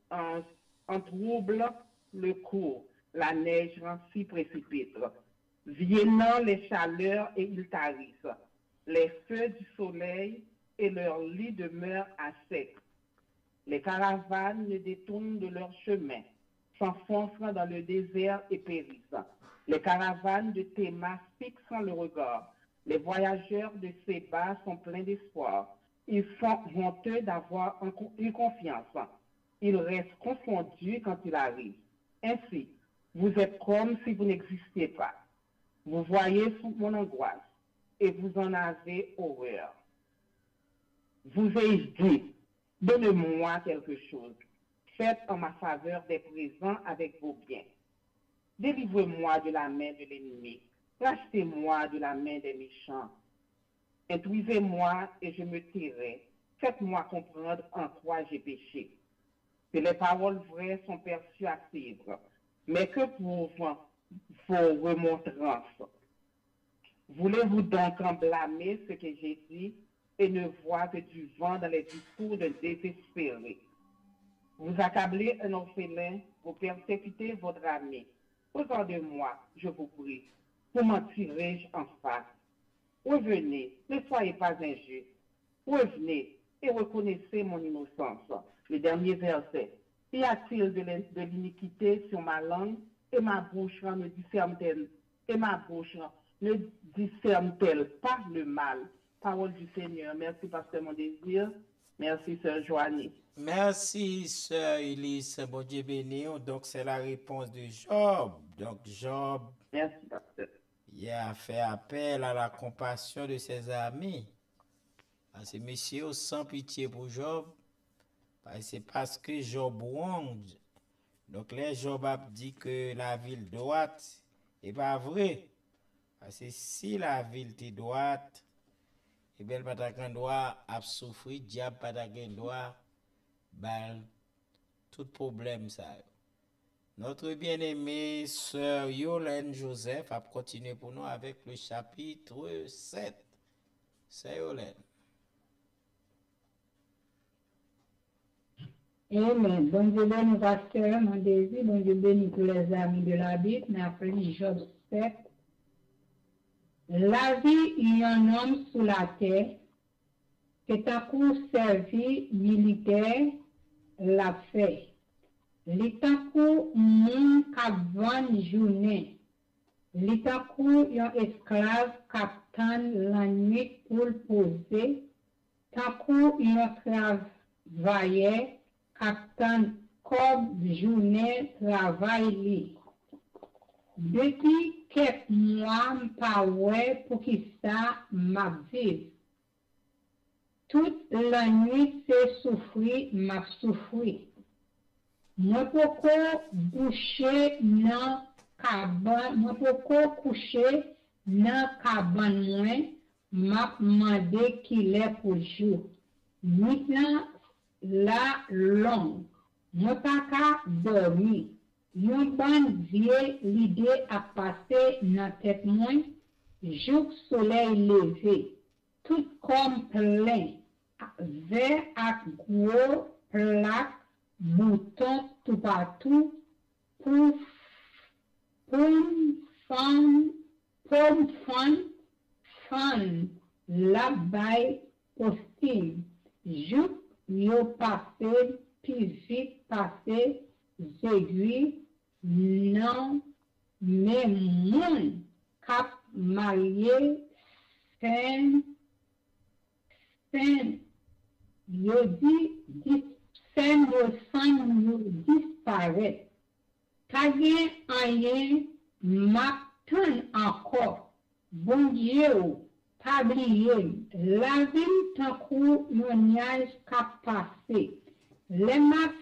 en troublent le cours, la neige rend si précipite. Viennent les chaleurs et ils tarissent. Les feux du soleil et leur lit demeurent à sec. Les caravanes ne détournent de leur chemin, s'enfoncent dans le désert et périssent. Les caravanes de Théma fixent le regard. Les voyageurs de Séba sont pleins d'espoir. Ils sont honteux d'avoir eu confiance. Ils restent confondus quand il arrive. Ainsi, vous êtes comme si vous n'existiez pas. Vous voyez mon angoisse et vous en avez horreur. Vous ai-je dit, donnez-moi quelque chose. Faites en ma faveur des présents avec vos biens. Délivrez-moi de la main de l'ennemi. Rachetez-moi de la main des méchants. Instruisez-moi et je me tairai. Faites-moi comprendre en quoi j'ai péché. Que les paroles vraies sont persuasives, mais que prouvent vos remontrances. Voulez-vous donc en blâmer ce que j'ai dit et ne voir que du vent dans les discours de désespérés? Vous accablez un orphelin, vous persécutez votre ami. Regardez-moi, je vous prie, vous m'en tirez en face. Revenez, ne soyez pas injustes. Revenez et reconnaissez mon innocence. Le dernier verset. Y a-t-il de l'iniquité sur ma langue et ma bouche ne discerne-t-elle pas le mal? Parole du Seigneur. Merci, Pasteur Mon Désir. Merci, Sœur Joanie. Merci, Sœur Ulysse. Bon Dieu béni. Donc, c'est la réponse de Job. Donc, Job, merci, Pasteur. Il a fait appel à la compassion de ses amis. Ces messieurs sans pitié pour Job. C'est parce que Job ronge. Donc, les Job a dit que la ville droite n'est pas vrai. Parce que si la ville est droite, et bien, le droit a souffert, diable pas droit, ben, tout problème ça. Notre bien-aimée sœur Yolène Joseph a continué pour nous avec le chapitre 7. C'est Yolène. Amen. Bon Dieu béni, Pasteur Mon Désir. Bon Dieu béni tous les amis de la Bible. Mais après Job 7. La vie y un homme sous la terre, que ta cour servi militaire l'a fait. L'itakou moun k'avan journée. L'itakou yon esclave captain la nuit pour le poser. Takou yon travailleur captain comme journée travail li. Depuis quelques mois, m'pa ouais pour qui ça m'a vive. Toute la nuit, c'est souffrir, m'a souffrir. Moi, pourquoi boucher dans cabane, moi, pourquoi coucher dans cabane, m'a demandé qu'il est pour le jour. Maintenant, la longue, moi, pas qu'à dormir. Yon ban vieux l'idée a passé dans tête moi, jour soleil levé, tout comme plein, vert à gros plaques, boutons tout partout, pour fan, la baille postine, jour yo passé, puis vite passé, aiguilles, non, mais mon cap marié, sen, yo dit, sen yo san yo disparaît. Kage ayen, m'attend encore, bon Dieu, tablier, la ville tant kou yon nyaj kap passé, les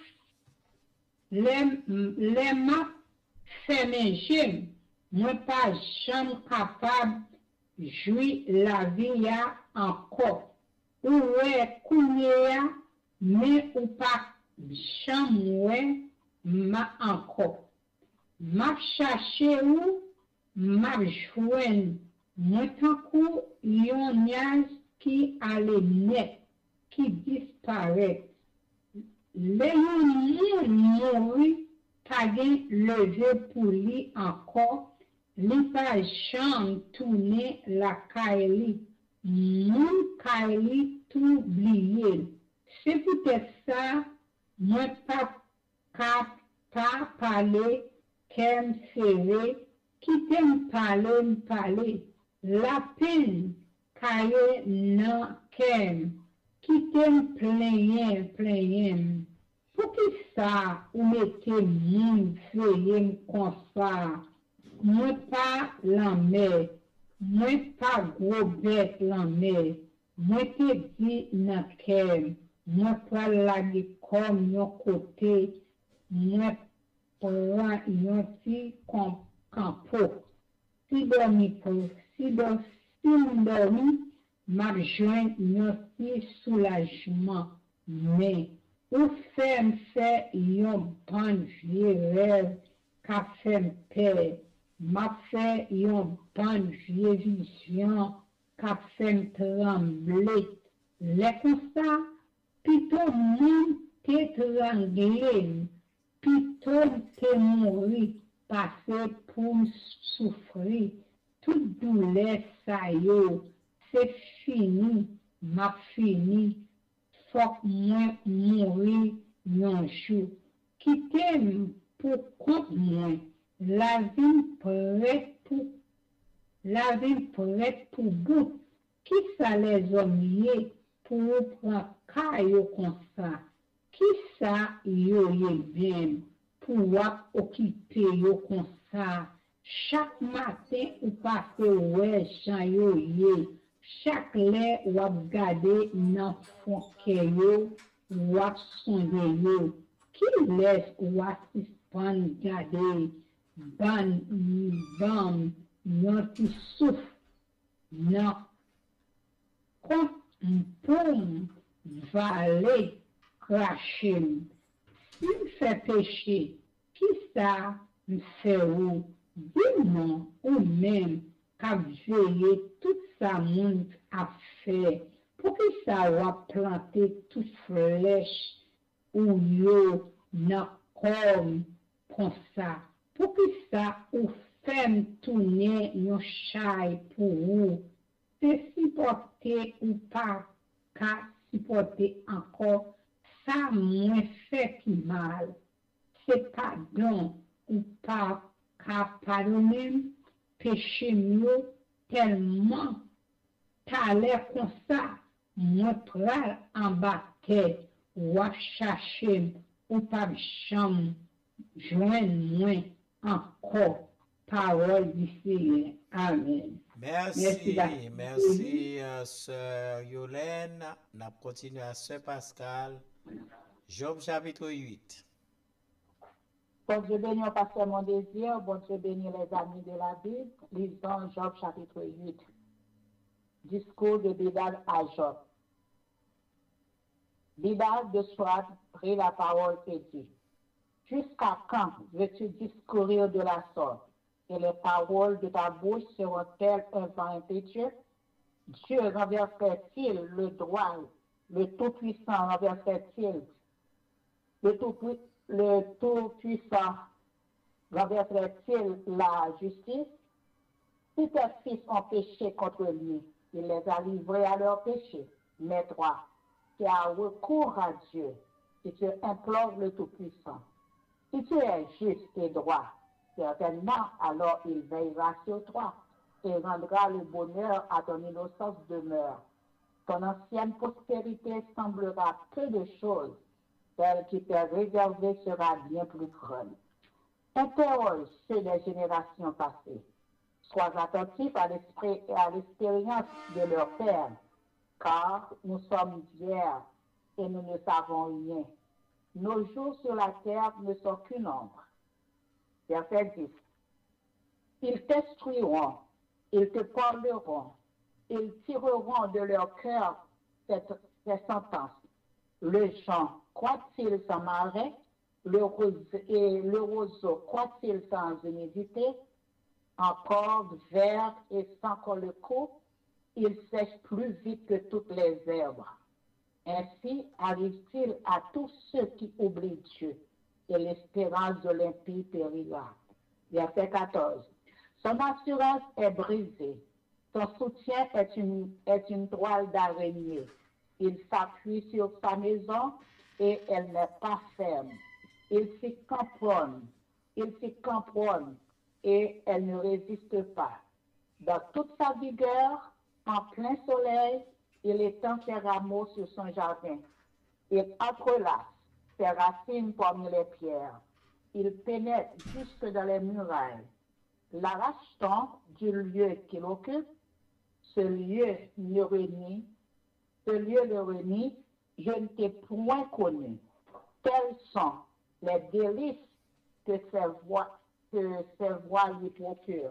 m'a fait mes moi pas jamais capable jouir la vie encore. Ou ouais kounya, mais ou pas jamais m'a encore. M'a cherché ou m'a joindre, moi tant kou yon nyaj qui allait net, qui disparaît. Les gens mourent, pas levé pour lui encore, li pas jamais tourné la kaili, mon kaili tout oublié. C'est peut-être ça, moi pas parler, qu'aime serré, qui t'aime parler, la peine, cahier non qu'aime. Qui t'aime plein. Pour qui ça, ou mettez moun feye comme ça? Moi pas la mer, moi pas gros bête la mer. Moi te dit na kem, moi pas la comme yon côté, moi prend yon ti campo. Si dormi, m'a joint yon petit soulagement, mais ou fait yon bon vieux rêve qu'a fait peur, m'a fait yon bon vieux vision qu'a fait trembler. Les comme ça, plutôt moun te tremblé, plutôt te mourir, passer pour souffrir, toute douleur ça yo. C'est fini, m'a fini, faut que moi mourir un jour. Qui t'aime pour compte moi, la vie prête pour bout. Qui ça les hommes pour prendre caillou comme ça? Qui ça yo bien pour occuper yo comme ça? Chaque matin ou passe ouais chan yo yé. Chaque lè ou ap gade nan fonke yo, ou ap sonde yo. Ki lès ou ap sispan gade, ban yon ti souf nan kont mpoum vale krashem. Si m'fè péché, ki sa m'fè ou? Dis-moi ou même qu'a veillé tout ça monde a fait pour que ça va planter toute flèche ou yo n'a comme ça pour que ça ou fait tourner yon chay pour vous c'est supporter ou pas qu'à supporter encore ça moins fait qui mal c'est pardon ou pas qu'à pardonner péché mieux tellement t'as l'air comme ça moi pral en bas tête ou à chercher ou pas chambre, joindre-moi encore, parole du Seigneur. Amen. Merci, Sœur Yolène. On continue à Sœur Pascal. Job chapitre 8. Bon Dieu bénit au pasteur mon désir, bon Dieu bénit les amis de la Bible. Lisons Job chapitre 8. Discours de Bildad à Job. Bildad de Suad prit la parole et dit: Jusqu'à quand veux-tu discourir de la sorte? Et les paroles de ta bouche seront-elles un vent impétueux? Dieu renverserait-il le droit, le Tout-Puissant renverserait-il, le Tout-Puissant renverserait-il la justice? Si tes fils ont péché contre lui, il les a livrés à leur péché. Mais toi, qui as recours à Dieu, si tu implores le Tout-Puissant, si tu es juste et droit, certainement, alors il veillera sur toi et rendra le bonheur à ton innocence demeure. Ton ancienne prospérité semblera peu de choses, celle qui t'est réservée sera bien plus grande. Interroge ceux des générations passées. Sois attentif à l'esprit et à l'expérience de leur père, car nous sommes vierges et nous ne savons rien. Nos jours sur la terre ne sont qu'une ombre. Verset 10. Ils t'instruiront, ils te parleront, ils tireront de leur cœur ces sentences. Le champ croit-il sans marais, le roseau croit-il sans humidité? Encore vert et sans qu'on le coupe, il sèche plus vite que toutes les herbes. Ainsi arrive-t-il à tous ceux qui oublient Dieu, et l'espérance de l'impie périra. Verset 14. Son assurance est brisée, son soutien est une toile d'araignée. Il s'appuie sur sa maison et elle n'est pas ferme. Il s'y camponne et elle ne résiste pas. Dans toute sa vigueur, en plein soleil, il étend ses rameaux sur son jardin. Il entrelace ses racines parmi les pierres. Il pénètre jusque dans les murailles. L'arrache-t-on du lieu qu'il occupe? Ce lieu le renie, je ne t'ai point connu. Tels sont les délices que ses voix lui procurent.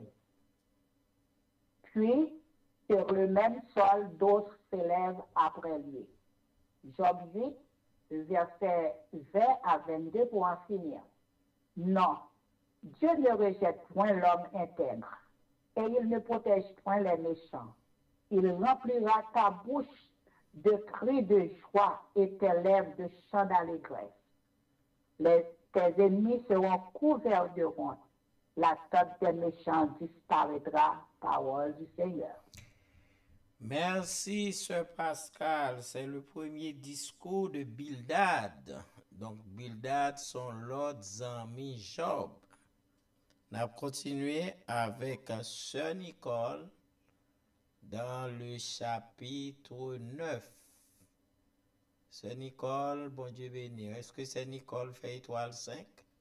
Puis, sur le même sol, d'autres s'élèvent après lui. Job 8, versets 20 à 22 pour en finir. Non, Dieu ne rejette point l'homme intègre, et il ne protège point les méchants. Il remplira ta bouche de cris de joie et tes lèvres de chants d'allégresse. Tes ennemis seront couverts de honte. La tête des méchants disparaîtra, parole du Seigneur. Merci, Sœur Pascal. C'est le premier discours de Bildad. Donc, Bildad, son l'autre ami Job. On a continué avec Sœur Nicole dans le chapitre 9. Sœur Nicole, bon Dieu béni. Est-ce que c'est Nicole fait étoile 5?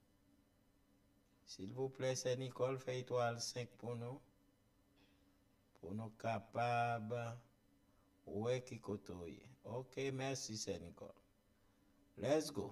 S'il vous plaît, c'est Nicole fait étoile 5 pour nous. Pour nous capables. Ouais, qui côtoie. Ok, merci, c'est Nicole. Let's go.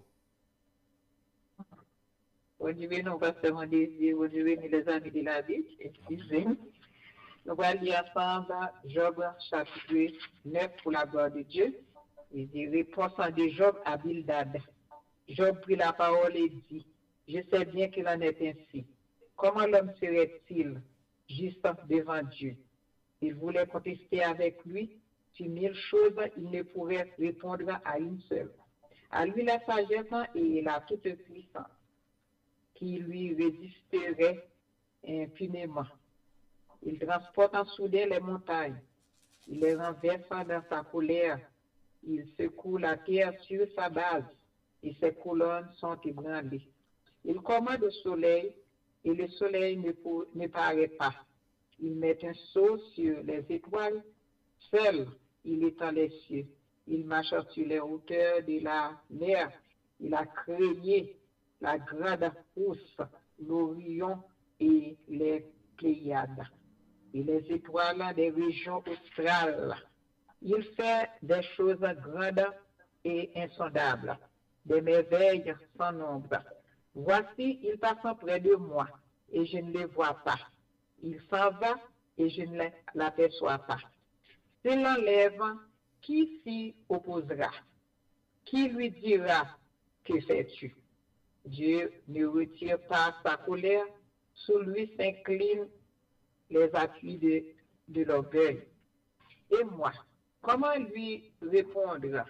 Bon Dieu béni, on va faire mon désir. Bon Dieu béni, les amis de la Bible. Excusez-moi. Nous allons lire ensemble Job chapitre 9 pour la gloire de Dieu. Il dit, réponse de Job à Bildad. Job prit la parole et dit, je sais bien qu'il en est ainsi. Comment l'homme serait-il juste devant Dieu? Il voulait contester avec lui sur 1000 choses, il ne pourrait répondre à une seule. À lui la sagesse et la toute puissance qui lui résisterait impunément. Il transporte en soudain les montagnes. Il les renverse dans sa colère. Il secoue la terre sur sa base et ses colonnes sont ébranlées. Il commande au soleil et le soleil ne paraît pas. Il met un sceau sur les étoiles. Seul, il étend les cieux. Il marche sur les hauteurs de la mer. Il a créé la grande ours, l'Orion et les Pléiades, et les étoiles des régions australes. Il fait des choses grandes et insondables, des merveilles sans nombre. Voici, il passe près de moi, et je ne le vois pas. Il s'en va, et je ne l'aperçois pas. S'il l'enlève, qui s'y opposera? Qui lui dira, que fais-tu? Dieu ne retire pas sa colère, sous lui s'inclinent les appuis de l'orgueil. Et moi, comment lui répondre?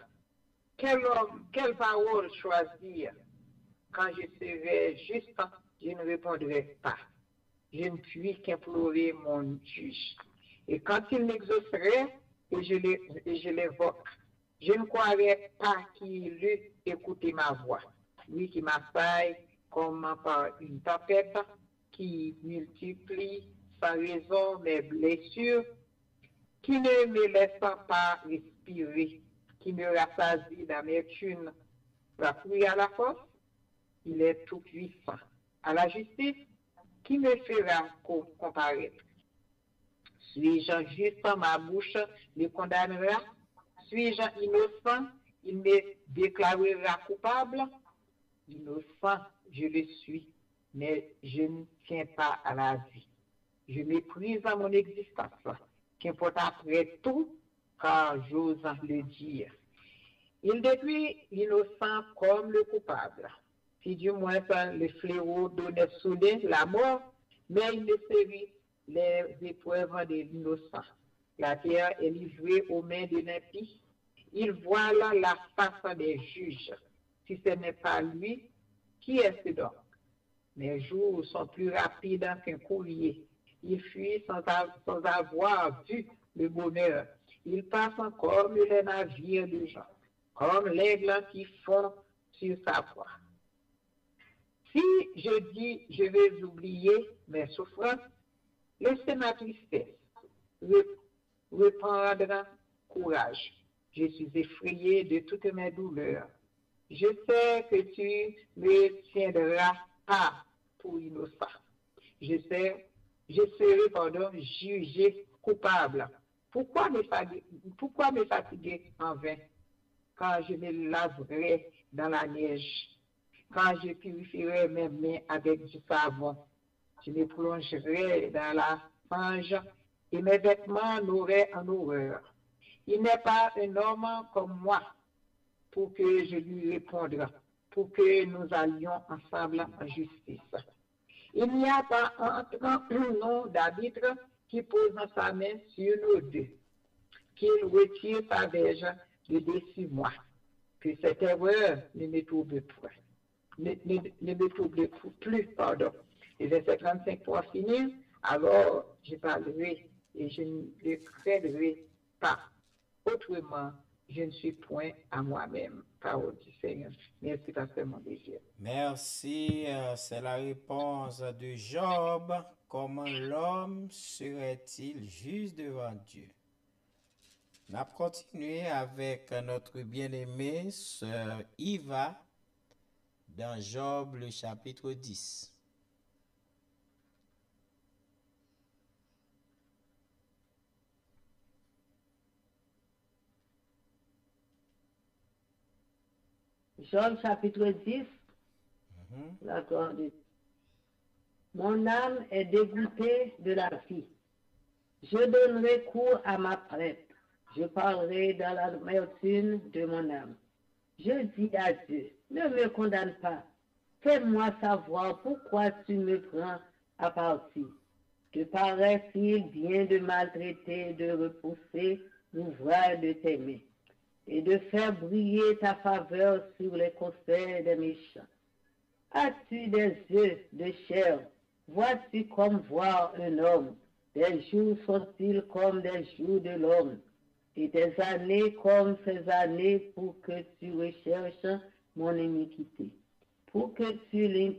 Quelle parole choisir? Quand je serai juste, je ne répondrai pas. Je ne puis qu'implorer mon juge. Et quand il m'exaucerait, et je l'évoque, je ne croirais pas qu'il eût écouté ma voix. Lui qui m'assaille comme par une tempête, qui multiplie sans raison mes blessures, qui ne me laisse pas respirer, qui me rassasie d'amertume, rapprouille à la force, il est tout puissant. À la justice, qui me fera comparaître? Suis-je juste, ma bouche le condamnera? Suis-je innocent, il me déclarera coupable? Innocent, je le suis, mais je ne tiens pas à la vie. Je méprise mon existence, qu'importe après tout, car j'ose le dire. Il détruit l'innocent comme le coupable. Si du moins le fléau donnait soudain la mort, mais il ne sévit les épreuves de l'innocent. La terre est livrée aux mains de l'impie. Il voit là la face des juges. Si ce n'est pas lui, qui est-ce donc? Mes jours sont plus rapides qu'un courrier. Il fuit sans avoir vu le bonheur. Il passe comme les navires de gens, comme l'aigle qui fond sur sa proie. Si je dis, je vais oublier mes souffrances, laissez ma tristesse reprendre courage. Je suis effrayé de toutes mes douleurs. Je sais que tu ne tiendras pas pour innocent. Je serai jugé coupable. Pourquoi me fatiguer en vain quand je me laverai dans la neige, quand je purifierai mes mains avec du savon, je me plongerai dans la fange et mes vêtements n'auraient en horreur. Il n'est pas un homme comme moi pour que je lui réponde, pour que nous allions ensemble en justice. Il n'y a pas un nom d'arbitre qui pose sa main sur nous deux, qu'il retire sa verge de dessus moi, que cette erreur ne me trouble point. Ne me trouble plus, pardon. Et verset 35 pour finir, alors je parlerai et je ne le craindrai pas. Autrement, je ne suis point à moi-même. Parole du Seigneur. Merci, pasteur mon désir. Merci, c'est la réponse de Job. Comment l'homme serait-il juste devant Dieu? On a continué avec notre bien-aimée sœur Iva dans Job le chapitre 10. Job chapitre 10, d'accord. Mon âme est dégoûtée de la vie. Je donnerai cours à ma plainte. Je parlerai dans l'amertume de mon âme. Je dis à Dieu, ne me condamne pas. Fais-moi savoir pourquoi tu me prends à partie. Te paraît-il bien de maltraiter, de repousser l'ouvrage de tes mains et de faire briller ta faveur sur les conseils des méchants? As-tu des yeux de chair? Vois-tu comme voir un homme? Tes jours sont-ils comme des jours de l'homme? Et tes années comme ces années pour que tu recherches mon iniquité, pour que tu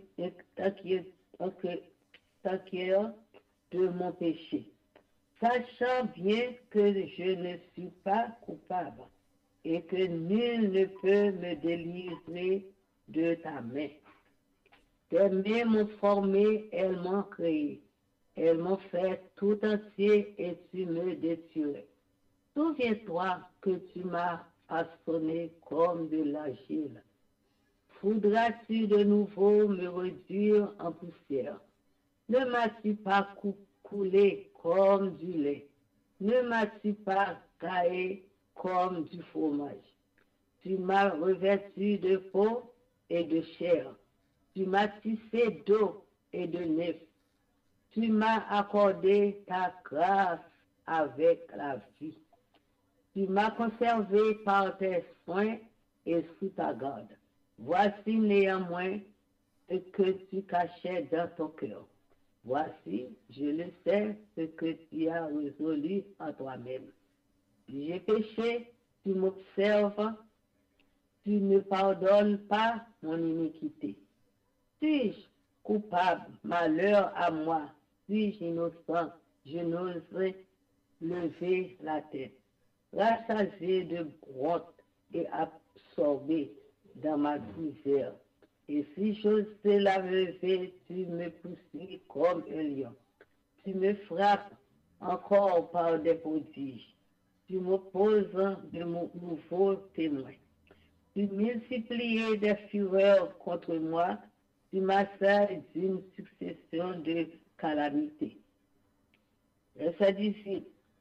t'inquiètes de mon péché, sachant bien que je ne suis pas coupable et que nul ne peut me délivrer de ta main. Tes mains m'ont formé, elles m'ont créé. Elles m'ont fait tout entier et tu me détruis. Souviens-toi que tu m'as assommé comme de l'argile. Voudras-tu de nouveau me réduire en poussière? Ne m'as-tu pas coulé comme du lait? Ne m'as-tu pas taillé comme du fromage? Tu m'as revêtu de peau et de chair. Tu m'as tissé d'eau et de nef. Tu m'as accordé ta grâce avec la vie. Tu m'as conservé par tes soins et sous ta garde. Voici néanmoins ce que tu cachais dans ton cœur. Voici, je le sais, ce que tu as résolu en toi-même. J'ai péché, tu m'observes, tu ne pardonnes pas mon iniquité. Suis-je coupable, malheur à moi, suis-je innocent, je n'oserais lever la tête. Rassasié de honte et absorbé dans ma misère. Et si j'osais la lever, tu me poursuis comme un lion. Tu me frappes encore par des prodiges. Tu m'opposes de nouveaux témoins. Tu multiplies des fureurs contre moi. Tu m'assailles d'une succession de calamités. Verset 18.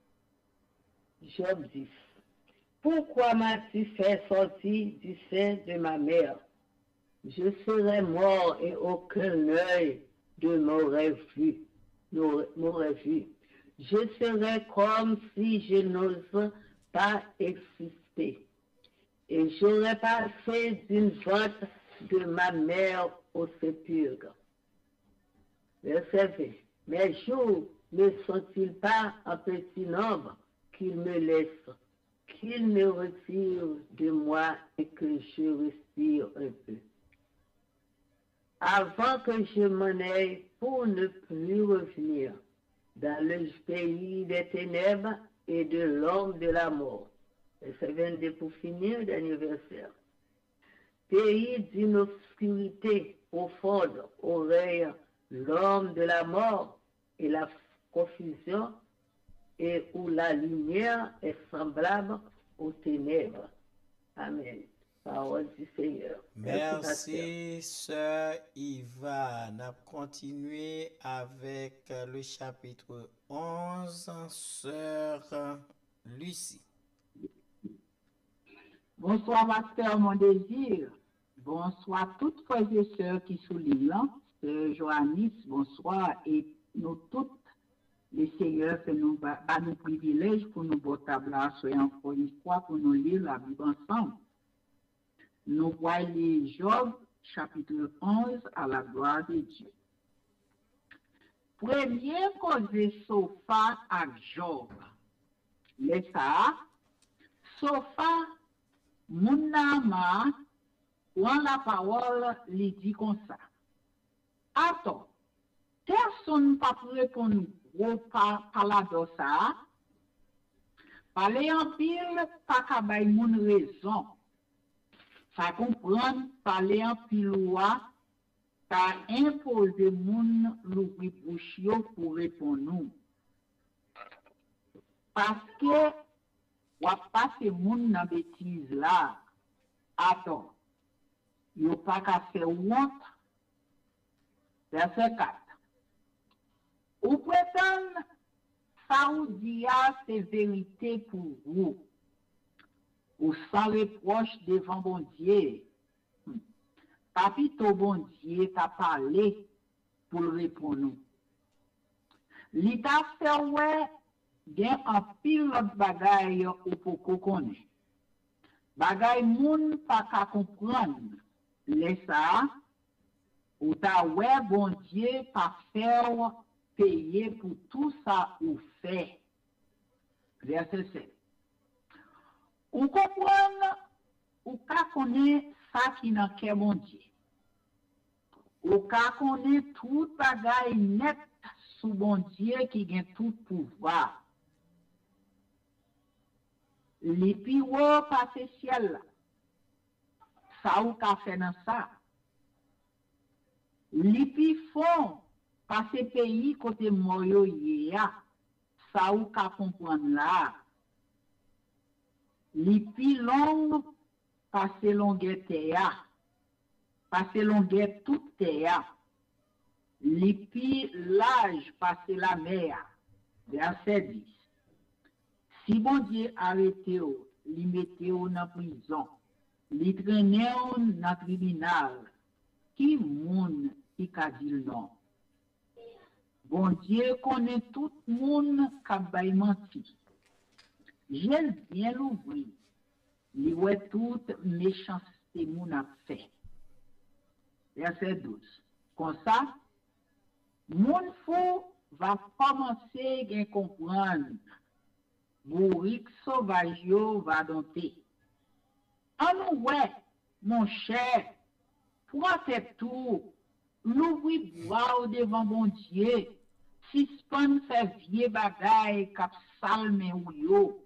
Job 10. Pourquoi m'as-tu fait sortir du sein de ma mère? Je serais mort et aucun œil de m'aurait vu. Je serais comme si je n'ose pas exister. Et j'aurais passé d'une vente de ma mère au sépulcre. Verset 20. Mes jours ne sont-ils pas en petit nombre qu'il me laisse, qu'il me retire de moi et que je respire un peu? Avant que je m'en aille pour ne plus revenir dans le pays des ténèbres et de l'homme de la mort. Verset 22 pour finir, dernier verset. Pays d'une obscurité profonde, aurait l'homme de la mort et la confusion, et où la lumière est semblable aux ténèbres. Amen. Parole du Seigneur. Merci, sœur Yva. On a continué avec le chapitre 11, sœur Lucie. Bonsoir, pasteur, mon désir. Bonsoir, toutes frères et sœurs qui soulignent. Sœur Joannis, bonsoir. Et nous toutes, les Seigneurs, que nous nous privilèges pour nous botter là, soit encore une fois, pour nous lire la Bible ensemble. Nous voyons Job, chapitre 11, à la gloire de Dieu. Premier cause Sofa à Job. Les ça, Sofa, Mounama, ou en la parole, lui dit comme ça. Attends, personne pas répondre au palado ça. Parler en pile, pas qu'à bailler mon raison. Ça comprend, parler en pile loi, t'as imposé mon l'ouvri bouche pour répondre nous. Parce que, ou pas ce moun nan bêtise là. Attends, yo pas qu'à faire honte. Verset 4. Ou prétend, ça ou dit c'est vérité pour vous. Ou sans reproche devant bon Dieu. Papito bon Dieu t'a parlé pour répondre nous. L'État fait ouais, gen en pile l'autre bagaille ou pour connaître. Bagaille moun pas qu'à comprendre. Laisse ça, ou ta ouais bon Dieu pas faire payer pour tout ça ou fait. Verset 7. Ou comprendre, ou ka connaît ça qui n'a qu'un bon Dieu. Ou ka connaît tout bagaille net sous bon Dieu qui gagne tout pouvoir. Les piwo passe ciel là. Ça ou ka fait dans ça, Li pi fond passer pays côté moyo ya, ça ou ka comprendre là. Li pi long passer longueur terre, passer longueur toute terre. Li pi large passer la mer. Verset 10. Si bon Dieu arrête ou, li mette ou dans prison, li traîne ou dans tribunal, qui moun qui ka dit non? Bon Dieu connaît tout moun ka bay menti. J'ai bien l'ouvri, li wè toute méchanceté moun a fait. Verset 12. Comme ça, moun fou va commencer à comprendre. Bourrique sauvage yo va dompter. En ouais, mon cher, pour faire tout, l'ouvrir bois devant bon Dieu, si span fait vieux bagay kap salme ou yo.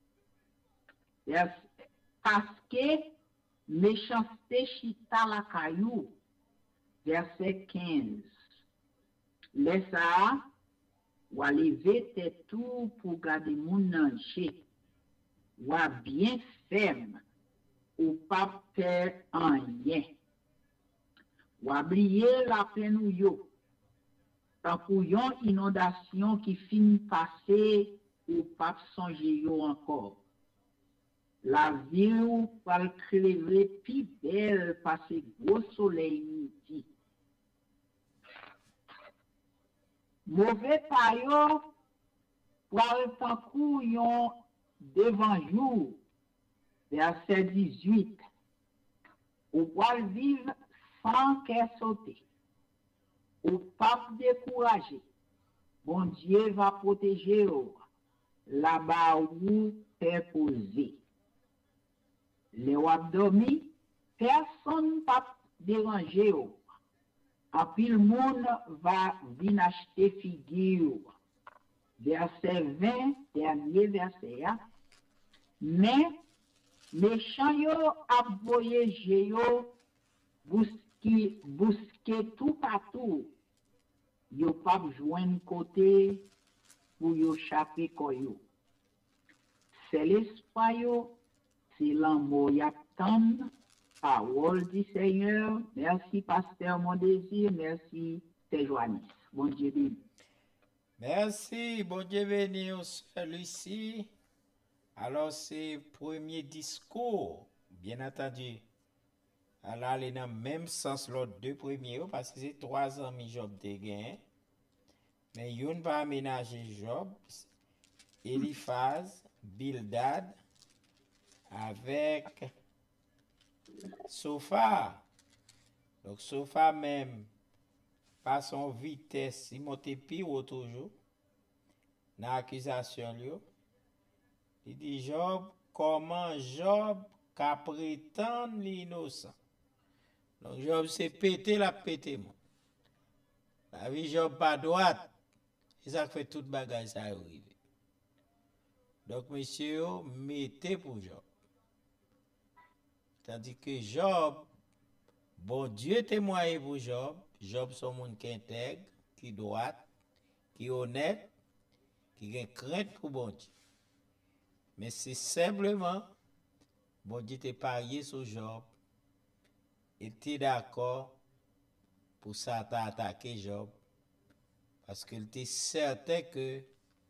Parce que méchanceté chita la caillou. Verset 15. Laisse ça, ou à lever tête tout pour garder mon nanché, ou à bien ferme, ou pas faire rien, ou à briller la peine ou yo, tant pour yon inondation qui finit passer, ou pas songer yo encore. La vie ou pas le crever pi belle passer gros soleil midi. Mauvais payo pour le coup yon devant jour, verset 18, ou pour vivre sans qu'elle saute, ou pas décourager, bon Dieu va protéger ou, là-bas où fait poser. Les wap dormi, personne pas déranger ou. En pile monde va venir acheter figure. Verset 20, dernier verset. Mais méchant yo a voyagé yo bousquer tout partout. Yo pas joindre côté pour yo chaper koyo. C'est l'espoir yo, c'est l'amour y'attend. Parole du Seigneur. Merci, pasteur, mon désir. Merci, Joannis. Bon Dieu béni. Merci, bon Dieu béni, celui-ci. Alors, c'est premier discours, bien entendu. Alors, il est dans le même sens, l'autre deux premiers, parce que c'est 3 ans, Job de gain. Mais il va aménager Job, Eliphaz, Bildad, avec Sophar. Donc Sophar même, par son vitesse, il monte pire toujours. Dans l'accusation, il dit Job, comment Job qu'a prétend l'innocent? Donc Job s'est pété la pété. La vie Job pas droite. Et ça fait toute bagage ça arrive. Donc monsieur, mettez pour Job. Tandis que Job, bon Dieu témoigne pour Job. Job son monde qui intègre, qui droit, qui honnête, qui a crainte pour bon Dieu. Mais c'est simplement, bon Dieu t'est parié sur Job. Et t'es d'accord pour ça attaquer Job. Parce qu'il était certain que,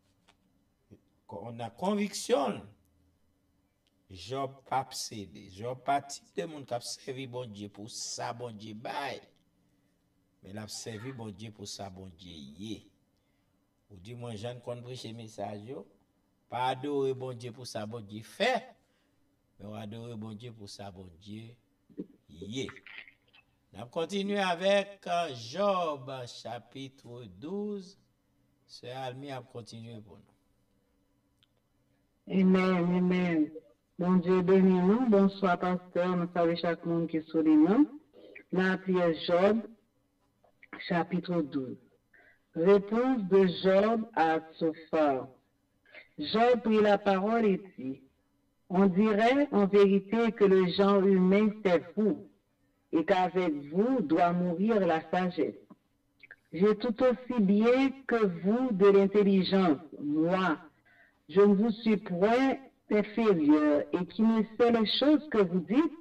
on a conviction, Job pas cédé. Job pas type de monde qui a servi bon Dieu pour ça, bon Dieu bail. Mais il a servi bon Dieu pour ça, bon Dieu yé. Ou du moins, j'en compte prêcher message, pas adorer bon Dieu pour ça, bon Dieu fait. Mais on adorer bon Dieu pour ça, bon Dieu yé. On continue avec Job chapitre 12. Sœur Almi a continué pour nous. Amen, amen. Bon Dieu béni nous. Bonsoir, pasteur. Nous saluons chaque monde qui est sur les mains. La prière Job, chapitre 12. Réponse de Job à Sophar. Job prit la parole et dit, on dirait en vérité que le genre humain c'est fou. et qu'avec vous doit mourir la sagesse. J'ai tout aussi bien que vous de l'intelligence. Moi, je ne vous suis point inférieur et qui ne sait les choses que vous dites.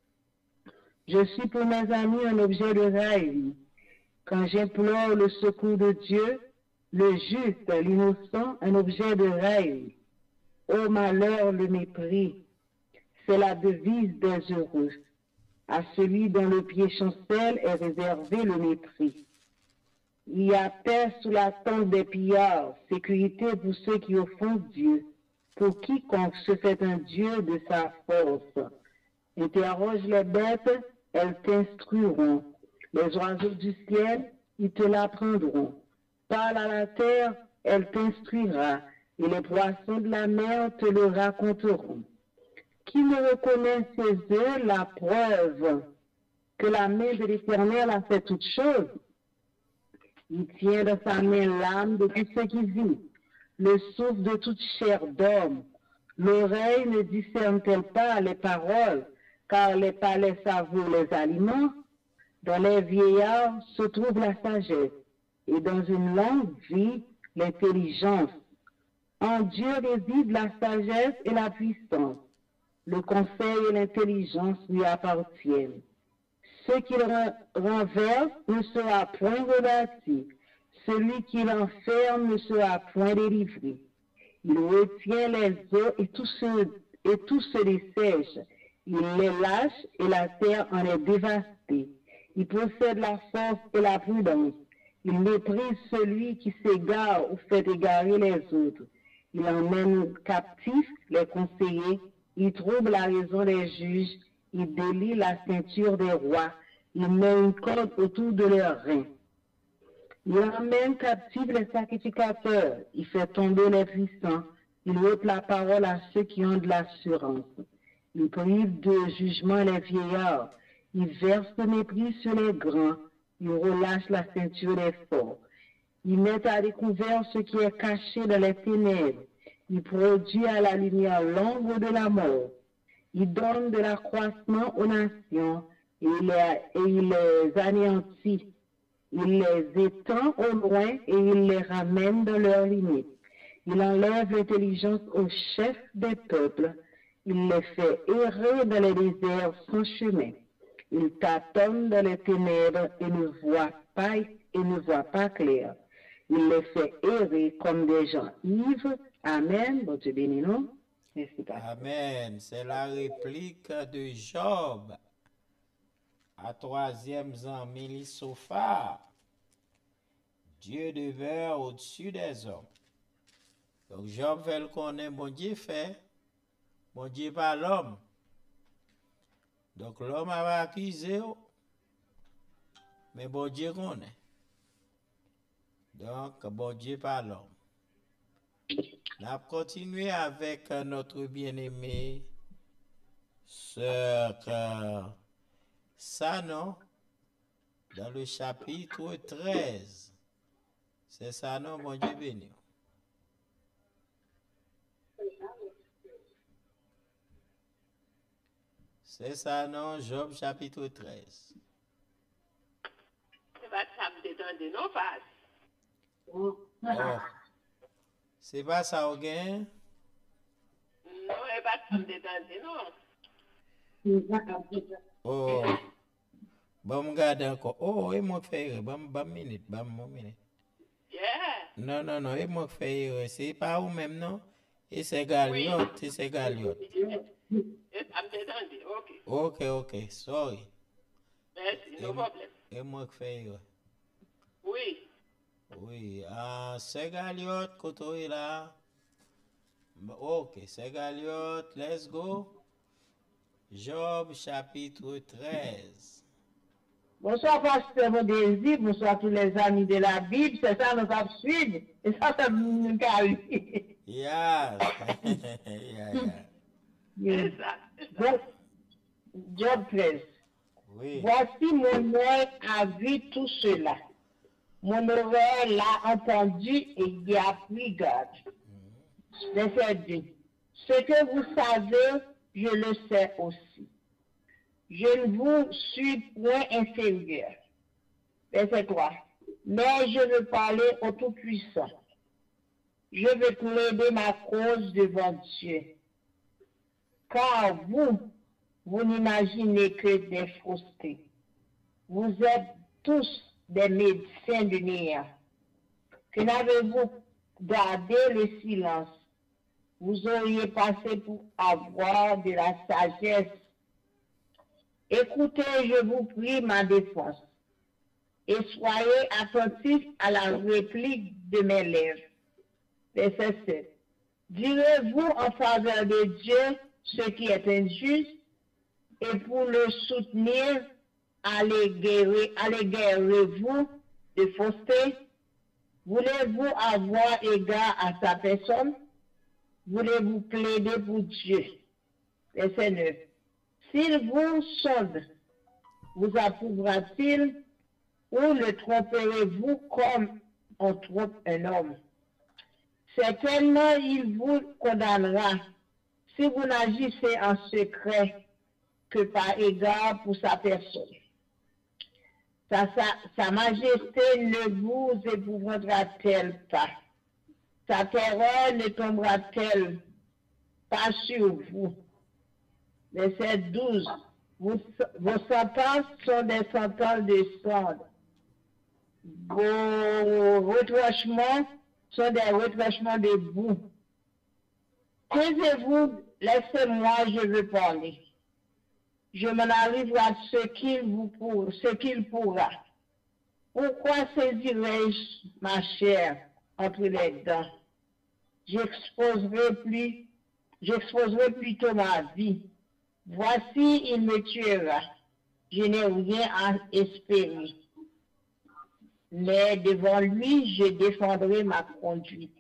Je suis pour mes amis un objet de raillerie. Quand j'implore le secours de Dieu, le juste, l'innocent, un objet de raillerie. Au malheur, le mépris, c'est la devise des heureux. À celui dont le pied chancelle est réservé le mépris. Il y a paix sous la tente des pillards, sécurité pour ceux qui offensent Dieu. Pour quiconque se fait un Dieu de sa force. Interroge les bêtes, elles t'instruiront. Les oiseaux du ciel, ils te l'apprendront. Parle à la terre, elle t'instruira. Et les poissons de la mer te le raconteront. Qui ne reconnaît chez eux la preuve que la main de l'Éternel a fait toutes choses? Il tient dans sa main l'âme de tous ceux qui vivent, le souffle de toute chair d'homme. L'oreille ne discerne-t-elle pas les paroles, car les palais savourent les aliments? Dans les vieillards se trouve la sagesse, et dans une longue vie, l'intelligence. En Dieu réside la sagesse et la puissance. Le conseil et l'intelligence lui appartiennent. Ce qu'il renverse ne sera point rebâti. Celui qui l'enferme ne sera point délivré. Il retient les eaux et tout se dessèche. Il les lâche et la terre en est dévastée. Il possède la force et la prudence. Il méprise celui qui s'égare ou fait égarer les autres. Il emmène captifs les conseillers. Il trouble la raison des juges. Il délie la ceinture des rois. Il met une corde autour de leurs reins. Il emmène captifs les sacrificateurs. Il fait tomber les puissants. Il ôte la parole à ceux qui ont de l'assurance. Il prive de jugement les vieillards. Il verse le mépris sur les grands. Il relâche la ceinture des forts. Il met à découvert ce qui est caché dans les ténèbres. Il produit à la lumière l'ombre de la mort. Il donne de l'accroissement aux nations et il les anéantit. Il les étend au loin et il les ramène dans leurs limites. Il enlève l'intelligence aux chefs des peuples. Il les fait errer dans les déserts sans chemin. Il tâtonne dans les ténèbres et ne voit pas clair. Il les fait errer comme des gens ivres. Amen. Bon Dieu béni nous. Merci. Amen. C'est la réplique de Job. À 3e an, Mélisopha. Dieu demeure au-dessus des hommes. Donc Job veut le connaître, bon Dieu fait. Bon Dieu pas l'homme. Donc l'homme a accusé, mais bon Dieu connaît. Donc bon Dieu pas l'homme. On a continué avec notre bien-aimé sœur Sanon dans le chapitre 13. C'est Sanon, mon Dieu béni. C'est Sanon, Job chapitre 13. C'est pas ça me détendre, non, pas. Oh. C'est pas ça, ok? Non, c'est pas ça me détendre, non. Oh. Bon, regarde encore. Oh, et moi faire, bon minute. Yeah. Non, et moi faire, c'est pas ou même, non? Et c'est Galiot, Et ça me détendre, ok, sorry. Merci, no problème. Et moi faire. Oui, c'est Galiot, côté là. Ok, c'est Galiot, let's go. Job chapitre 13. Bonsoir, pasteur Modési, bonsoir tous les amis de la Bible, c'est ça nous avons suivi, et ça c'est une qualité. Yeah. C'est ça. Donc, Job 13. Oui. Voici mon œil a vu tout cela. Mon oreille l'a entendu et y a pris garde. Verset 2. Ce que vous savez, je le sais aussi. Je ne vous suis point inférieur. Verset 3. Mais je veux parler au Tout-Puissant. Je veux plaider ma cause devant Dieu. Car vous n'imaginez que des faussetés. Vous êtes tous des médecins de néant. Que n'avez-vous gardé le silence? Vous auriez passé pour avoir de la sagesse. Écoutez, je vous prie, ma défense, et soyez attentifs à la réplique de mes lèvres. Verset 7. Direz-vous en faveur de Dieu ce qui est injuste, et pour le soutenir, alléguerez-vous de fausseté? Voulez-vous avoir égard à sa personne? Voulez-vous plaider pour Dieu? Verset 9. S'il vous sonde, vous approuvera-t-il, ou le tromperez-vous comme on trompe un homme? Certainement, il vous condamnera si vous n'agissez en secret que par égard pour sa personne. Sa majesté ne vous épouvantera-t-elle pas? Sa terreur ne tombera-t-elle pas sur vous? Verset 12. Vos sentences sont des sentences de cendre. Vos retranchements sont des retranchements de boue. Taisez-vous, laissez-moi, je veux parler. Je m'en arriverai à ce qu'il pourra. Pourquoi saisirais-je ma chair entre les dents? J'exposerai plutôt ma vie. Voici, il me tuera. Je n'ai rien à espérer. Mais devant lui, je défendrai ma conduite.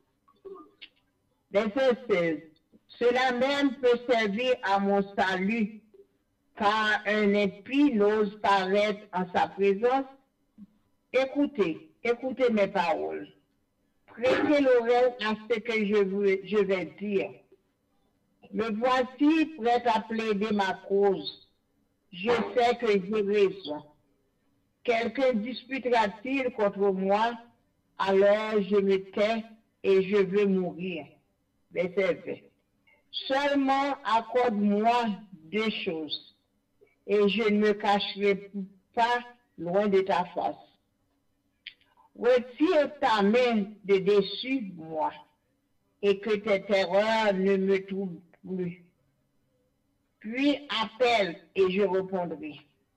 Verset 16. Cela même peut servir à mon salut, car un impie n'ose paraître en sa présence. Écoutez mes paroles. Prêtez l'oreille à ce que je vais dire. Me voici prêt à plaider ma cause. Je sais que j'ai raison. Quelqu'un disputera-t-il contre moi? Alors je me tais et je veux mourir. Verset 20. Seulement accorde-moi 2 choses, et je ne me cacherai pas loin de ta face. Retire ta main de dessus moi, et que tes terreurs ne me troublent plus. Puis appelle et je répondrai.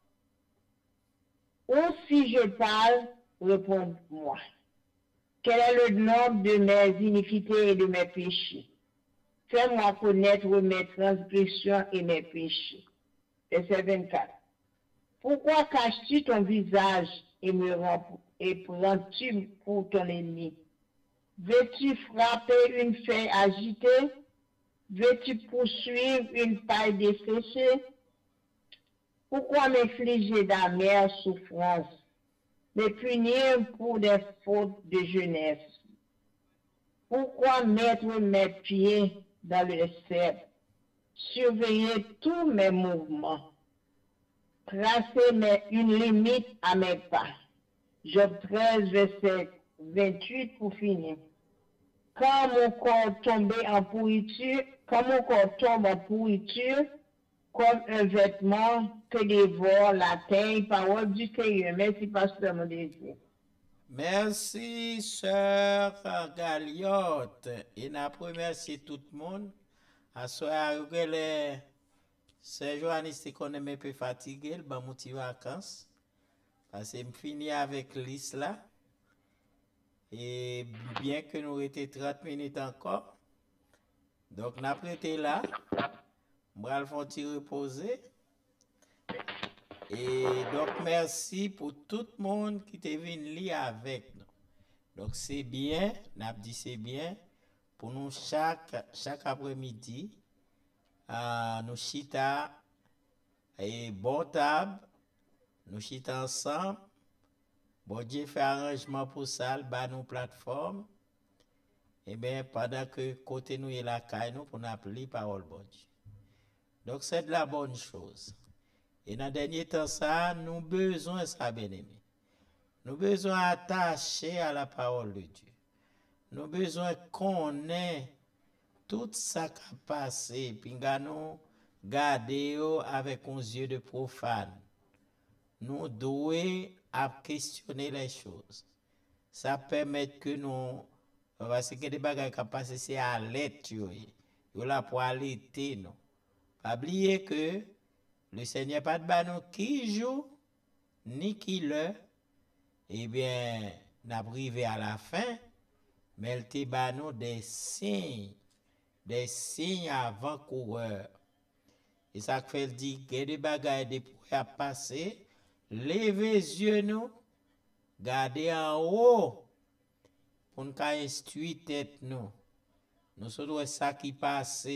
Ou si je parle, réponds-moi. Quel est le nombre de mes iniquités et de mes péchés? Fais-moi connaître mes transgressions et mes péchés. Verset 24. Pourquoi caches-tu ton visage et prends-tu pour ton ennemi? Veux-tu frapper une feuille agitée? Veux-tu poursuivre une paille desséchée? Pourquoi m'infliger d'amères souffrances, me punir pour des fautes de jeunesse? Pourquoi mettre mes pieds dans le cèpe, surveiller tous mes mouvements, tracer une limite à mes pas? Job 13, verset 28 pour finir. Quand mon corps tombe en pourriture, comme un vêtement que dévore la terre, parole du Seigneur. Merci, pasteur Mondésir. Merci, sœur Galiote. Et nous remercions tout le monde. À ce soir, c'est journaliste qu'on est un peu fatigué, le motif vacances. Parce que je finis avec l'isla. Et bien que nous étions 30 minutes encore. Donc, nous avons été là. Nous allons reposer. Et donc, merci pour tout le monde qui est venu lire avec nous. Donc, c'est bien, nous avons dit c'est bien, pour nous chaque après-midi, nous chita et bon table, nous chita ensemble. Bon Dieu fait arrangement pour ça, bah nous plateforme. Et bien, pendant que côté nous est la caille, nous pour nous appeler parole bon Dieu. Donc, c'est de la bonne chose. Et dans le dernier temps, ça, nous besoin ça, bien-aimé. Nous besoin attacher à la parole de Dieu. Nous besoin qu'on ait tout ça qui a passé, puis nous garder avec un yeux de profane. Nous devons questionner les choses. Ça permet que nous, parce que des bagages qui passent, c'est à l'aide, nous là pour allaiter nous. Pas oublier que le Seigneur pas de banon qui joue, ni qui l'heure, eh bien, n'a privé à la fin, mais il te banon des signes avant-coureurs. Et ça fait dire qu'il y a des bagages des pour à passer, levez les yeux nous, gardez en haut, pour nous instruire tête nous. Nous sommes ça qui passe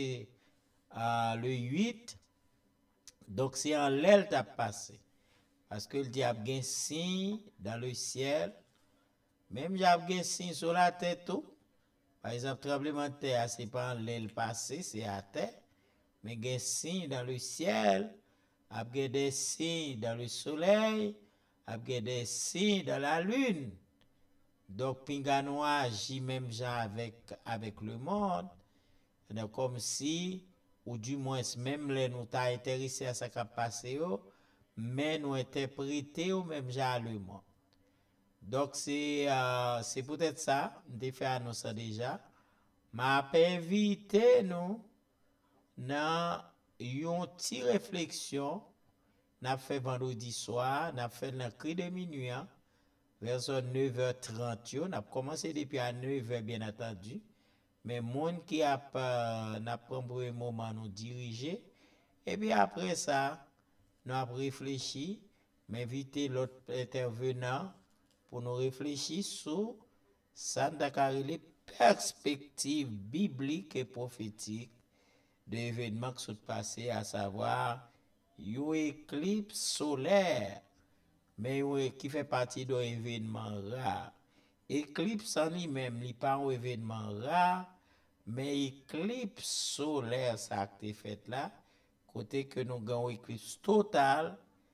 le 8, donc c'est en l'aile qui a passé. Parce que le diable a un signe dans le ciel, même il y a un signe sur la tête tout. Par exemple, tremblement de terre, c'est pas en l'aile passé, c'est à terre. Mais il y a un signe dans le ciel, il y a des signes dans le soleil, il y a des signes dans la lune. Donc, Pingano agit même avec le monde, comme si, ou du moins, même les nous t'a intéressé à ce qui a passé, mais nous interpréter même genre le monde. Donc, c'est peut-être ça, je fait annoncer déjà. M'a invité nous dans une petite réflexion, n'a fait vendredi soir, n'a fait le cri de minuit, vers 9h30, on a commencé depuis à 9h bien entendu, mais monde qui n'a pris un moment nous diriger, et puis après ça, nous avons réfléchi, m'inviter l'autre intervenant pour nous réfléchir sur ça les perspectives bibliques et prophétiques de l'événement qui s'est passé, à savoir une éclipse solaire, mais qui fait partie d'un événement rare. Éclipse en lui-même, n'est pas un événement rare, mais éclipse solaire, ça a été fait là, côté que nous avons une éclipse totale,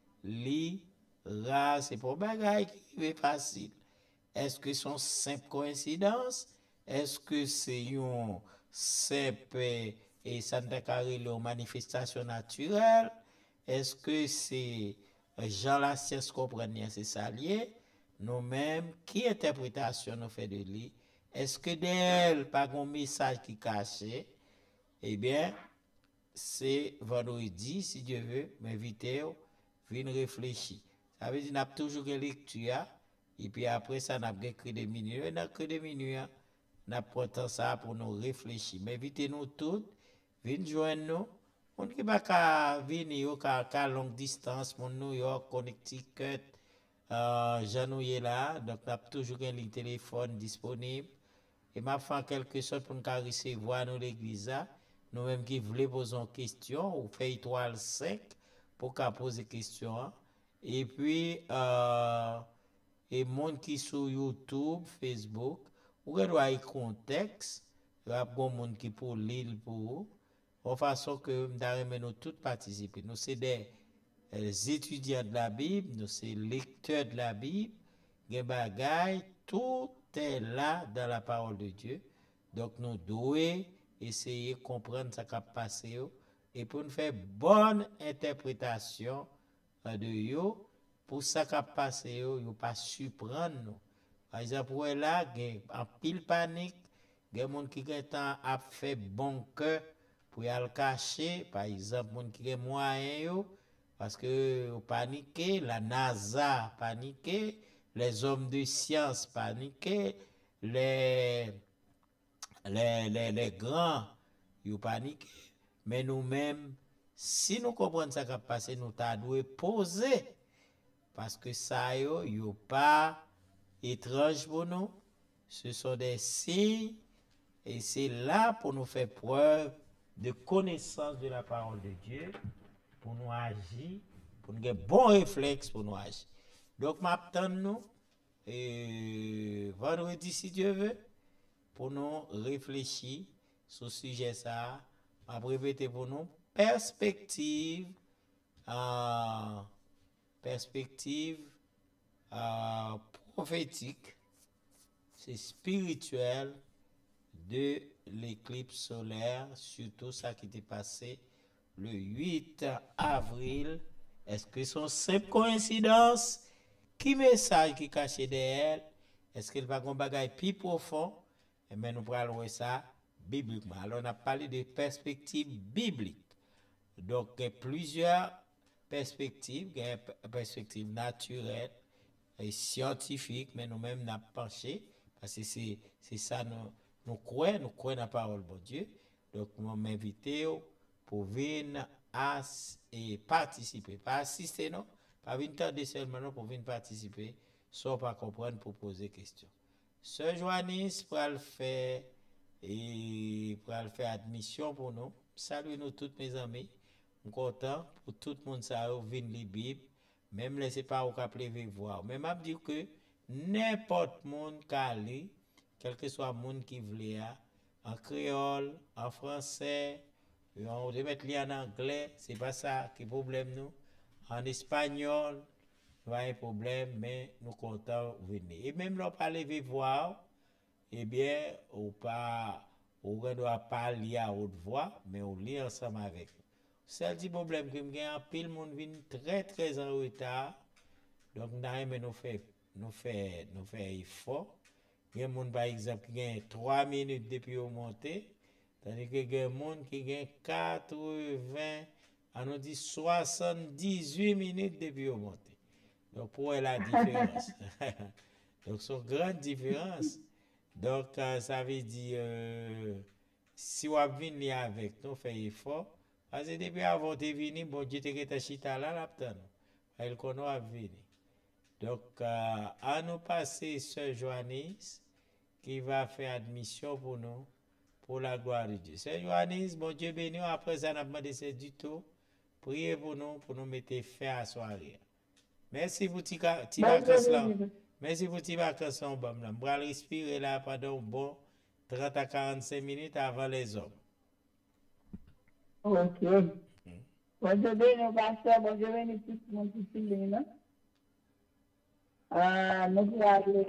rare, c'est pas bagaille qui est facile. Est-ce que c'est une simple coïncidence? Est-ce que c'est une simple et Santa Carilo manifestation naturelle? Est-ce que c'est Jean la science comprendre c'est ça lié? Nous-mêmes, qui interprétation nous fait de lui? Est-ce que d'elle pas un message qui caché? Eh bien, c'est vendredi, si Dieu veut, m'inviter, venir réfléchir. Ça veut dire qu'on a toujours une lecture, et puis après ça, on a un cri de minuit. On a un cri de minuit, on a pris ça pour nous réfléchir. Mais invitez-nous tous, venez joindre nous. On qui va venir à longue distance, mon New York, Connecticut, Janouye là, donc on a toujours une ligne téléphone disponible. Et m'a fait en quelque sorte pour nous recevoir nous l'église là. Nous-mêmes qui voulons poser une question, ou fait étoile 5 pour qu'on pose des questions. Et puis, et monde qui sur YouTube, Facebook, ou doit y contexte, il y a bon monde qui pour l'île pour de façon que nous tous participer. Nous sommes des étudiants de la Bible, nous sommes lecteurs de la Bible, des bagailles, tout est là dans la parole de Dieu. Donc nous devons essayer de comprendre ce qui a passé et pour nous faire bonne interprétation de yo pour ça qui a passé yo pas surprendre nous. Par exemple, là, en pile panique, il y a des gens qui a fait bon cœur pour y aller cacher, par exemple, les gens qui ont moyen, parce que paniqué, la NASA paniqué, les hommes de science paniqué, les grands, ils paniqué. Mais nous-mêmes, si nous comprenons ce qui a passé, nous devons poser. Parce que ça, n'est pas étrange pour nous. Ce sont des signes. Et c'est là pour nous faire preuve de connaissance de la parole de Dieu, pour nous agir, pour nous avoir bon réflexe pour nous agir. Donc, m'attends nous, vendredi, si Dieu veut, pour nous réfléchir sur ce sujet ça, m'a répété pour nous, perspective perspective prophétique, c'est spirituel de l'éclipse solaire, surtout ça qui était passé le 8 avril. Est-ce que c'est une simple coïncidence? Qui message qui caché derrière? Est-ce qu'il va y avoir un bagage plus profond? Eh bien, nous pourrons voir ça bibliquement. Alors, on a parlé de perspectives bibliques. Donc, il y a plusieurs perspectives. Il y a une perspective naturelle et scientifique, mais nous-mêmes, nous avons penché, parce que c'est ça, nous croyons dans la parole de Dieu. Donc, nous m'invitons pour venir et participer. Pas assister, non? Pas venir tarder seulement, non, pour venir participer, sans pas comprendre, pour poser question. Sœur Joannis pour le faire admission pour nous. Salut nous tous mes amis. Je suis content pour tout le monde ça vient la Bible. Même laissez pas au cap lever voir. Même à dire que n'importe monde qui quel que soit le monde qui veut en créole, en français, on peut mettre en anglais, c'est pas ça qui est problème nous. En espagnol, pas un problème, mais nous comptons venir. Et même là, pas lever voir, eh bien, on ne doit pas lire à haute voix, mais on lit ensemble avec nous. C'est le problème que j'ai un pile monde vient très très en retard. Donc, nous faisons effort. Il y a des gens, par exemple, qui ont 3 minutes depuis au monter, tandis que il y a des gens qui ont 80, on nous dit 78 minutes depuis au monter. Donc, pour la différence. Donc, c'est une grande différence. Donc, ça veut dire, si on vient avec nous, fait effort, parce que depuis avant de venir, bon Dieu te chita là, là-dedans. Elle connaît venir. Donc, à nous passer Sœur Joannis, qui va faire admission pour nous, pour la gloire de Dieu. Sœur Joannis, bon Dieu béni, après ça, on a demandé c'est du tout. Priez pour nous mettre fin à la soirée. Merci pour tes vacances là. Merci pour tes vacances là. Je vais respirer là pendant bon 30 à 45 minutes avant les hommes. Ok. Bon Dieu béni, pasteur, bon Dieu béni, tout le monde qui est là. Nous pouvons aller.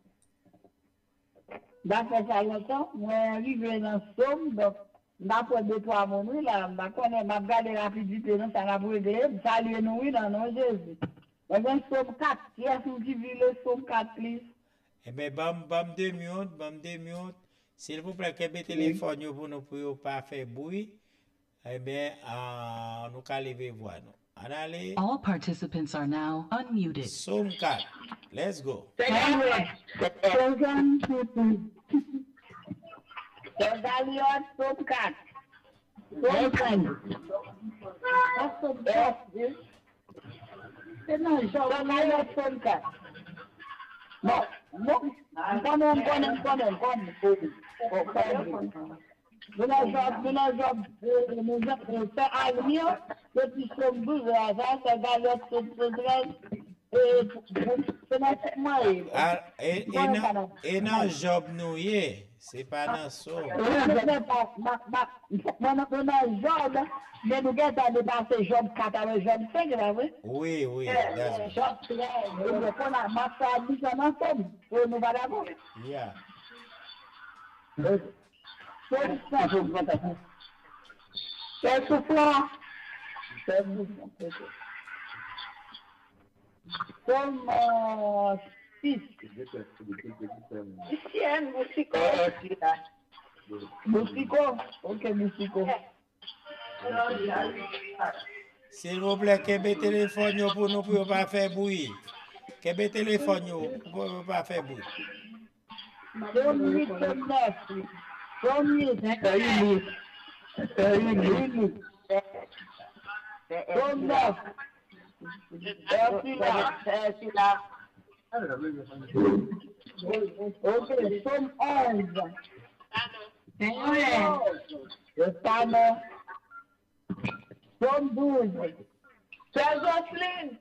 D'après ça longtemps, moi, arrivé dans le somme, donc, d'après 2-3 mois, là, je vais regarder la rapidité, ça va vous régler, saluer nous, oui, dans le Jésus. Et bien, somme 4, qui est-ce qui vit le somme 4, please? Eh bien, bam 2 minutes. S'il vous plaît, que le téléphone pour nous pour pas faire bruit. Eh bien, nous allons lever voir nous. All participants are now unmuted. Somme 4. Let's go. Et dans job nous c'est pas dans ça. Mais nous avons dépassé job 4 avec job 5, là, oui? Oui. Job 3, on a massé à 10 ans ensemble. Nous pas d'accord. Yeah. C'est soufflant. Comme 6. Boussico. Ok, Boussico. S'il vous plaît, que le téléphone pour nous pour pas faire bruit. Que le téléphone pour pas faire bruit. 8, 9. 8. Ok, somme 11. Somme 12. C'est Jocelyne.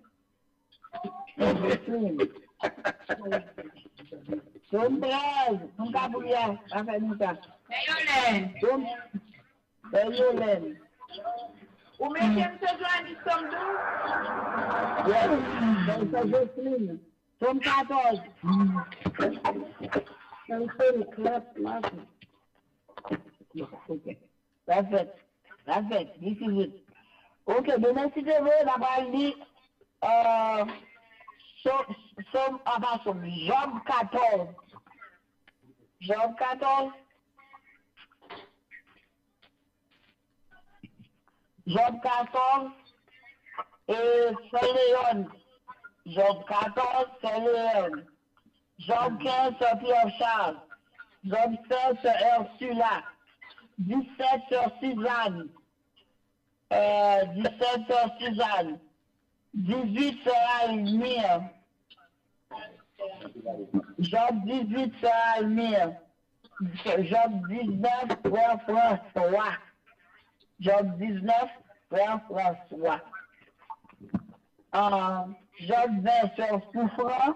Somme 13. On va bouillir. Somme Yolène. Ou mettez ce joint somme 12? Somme 14. Okay. Perfect. This is it. Okay, demain si tu veux, la balle dit, Job 14. Job 14. Job 14 et c'est Léon. Job 14, c'est Léon. Job 15, c'est Pierre Charles. Job 16, c'est Ursula. 17 sur Suzanne. 17 sur Suzanne. 18 sur Almire. Job 18 sur Almire. Job 19 pour François. Job 19 pour François. Job 20 sur Souffrant.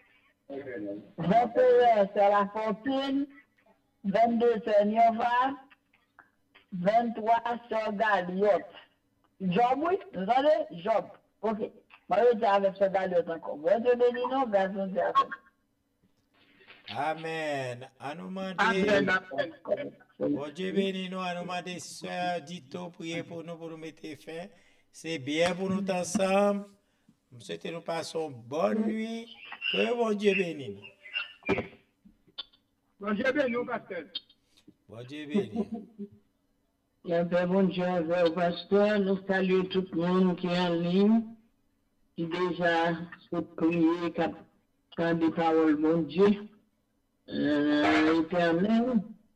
21 sur la fortune. 22 sur Niova. 23 sur Galiote. Job, oui, vous entendez? Job. Ok. Moi, je vais avec ce Galiote encore. Bon Dieu béni nous, version de la Amen. Anoumande. Bon Dieu béni nous, anoumande sœur Dito, priez pour nous mettre fin. C'est bien pour nous ensemble. Nous souhaitons nous passons bonne nuit. Que bon Dieu béni nous. Bon Dieu béni nous, pasteur. Bon Dieu béni. Bon Dieu, pasteur, nous saluons tout le monde qui est en ligne, qui déjà peut prier, qui a des paroles, bon Dieu. Éternel,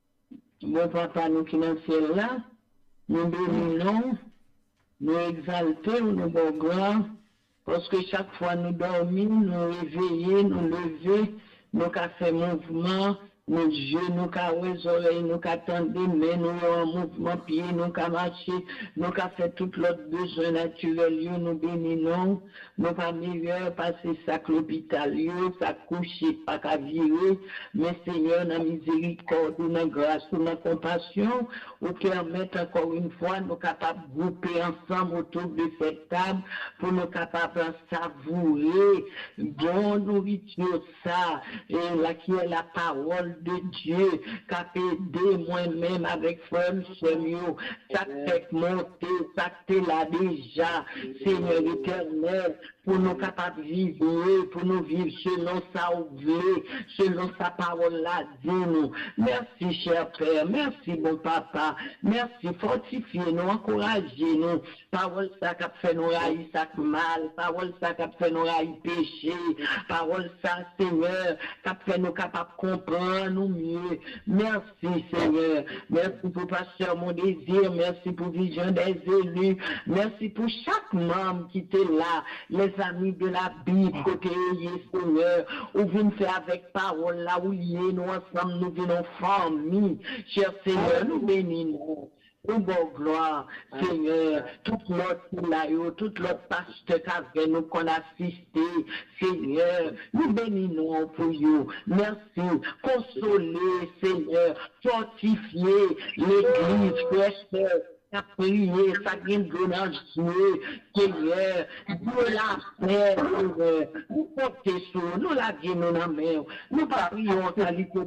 bon papa, nous qui dans ciel là, nous bénissons, nous exaltons, nous bon gloire, parce que chaque fois nous dormons, nous réveillons, nous levons, nous avons fait mouvement, nos yeux, nous avons les oreilles, nous attendons, mais nous avons un mouvement pied, nous avons marché, nous avons fait tout l'autre besoin naturel, nous bénissons, nous pas meilleur passer ça l'hôpital, ça coucher, pas qu'à virer, mais Seigneur, dans miséricorde, dans grâce, dans compassion, ou permettre encore une fois, nous capables de grouper ensemble autour de cette table, pour nous capables de savourer, dont nourriture ça, et là qui est la parole de Dieu, qui a aidé moi-même avec frère Samuel, ça fait monter, ça fait là déjà, Seigneur éternel, pour nous capables de vivre, pour nous vivre selon sa ouvrée, selon sa parole là, dis-nous. Merci, cher Père, merci, bon papa, merci, fortifiez-nous, encouragez-nous, parole ça qui a fait nous haïr ça mal, parole ça qui a fait nous haïr péché, parole ça, Seigneur, qui a fait nous capables de comprendre nous mieux. Merci, Seigneur, merci pour pasteur mon désir, merci pour vision des élus, merci pour chaque membre qui était là, les amis de la Bible, côté Seigneur, où vous nous faites avec parole là, où nous ensemble, nous venons famille, cher Seigneur, nous bénissons. Nous bon gloire, Seigneur, tout l'autre pasteur qui nous qu'on assisté, Seigneur, nous bénissons pour vous. Merci, consoler, Seigneur, fortifier l'église, frère, à prier, ça vient de Dieu, Seigneur, Dieu la paix, Seigneur, nous portons sur nous la vie, nous la main, nous pas prions en qualité de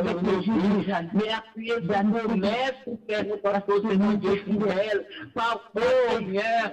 bon, mais appuyez dans nos mains pour faire nos passions de nos Dieu fidèles, par Seigneur,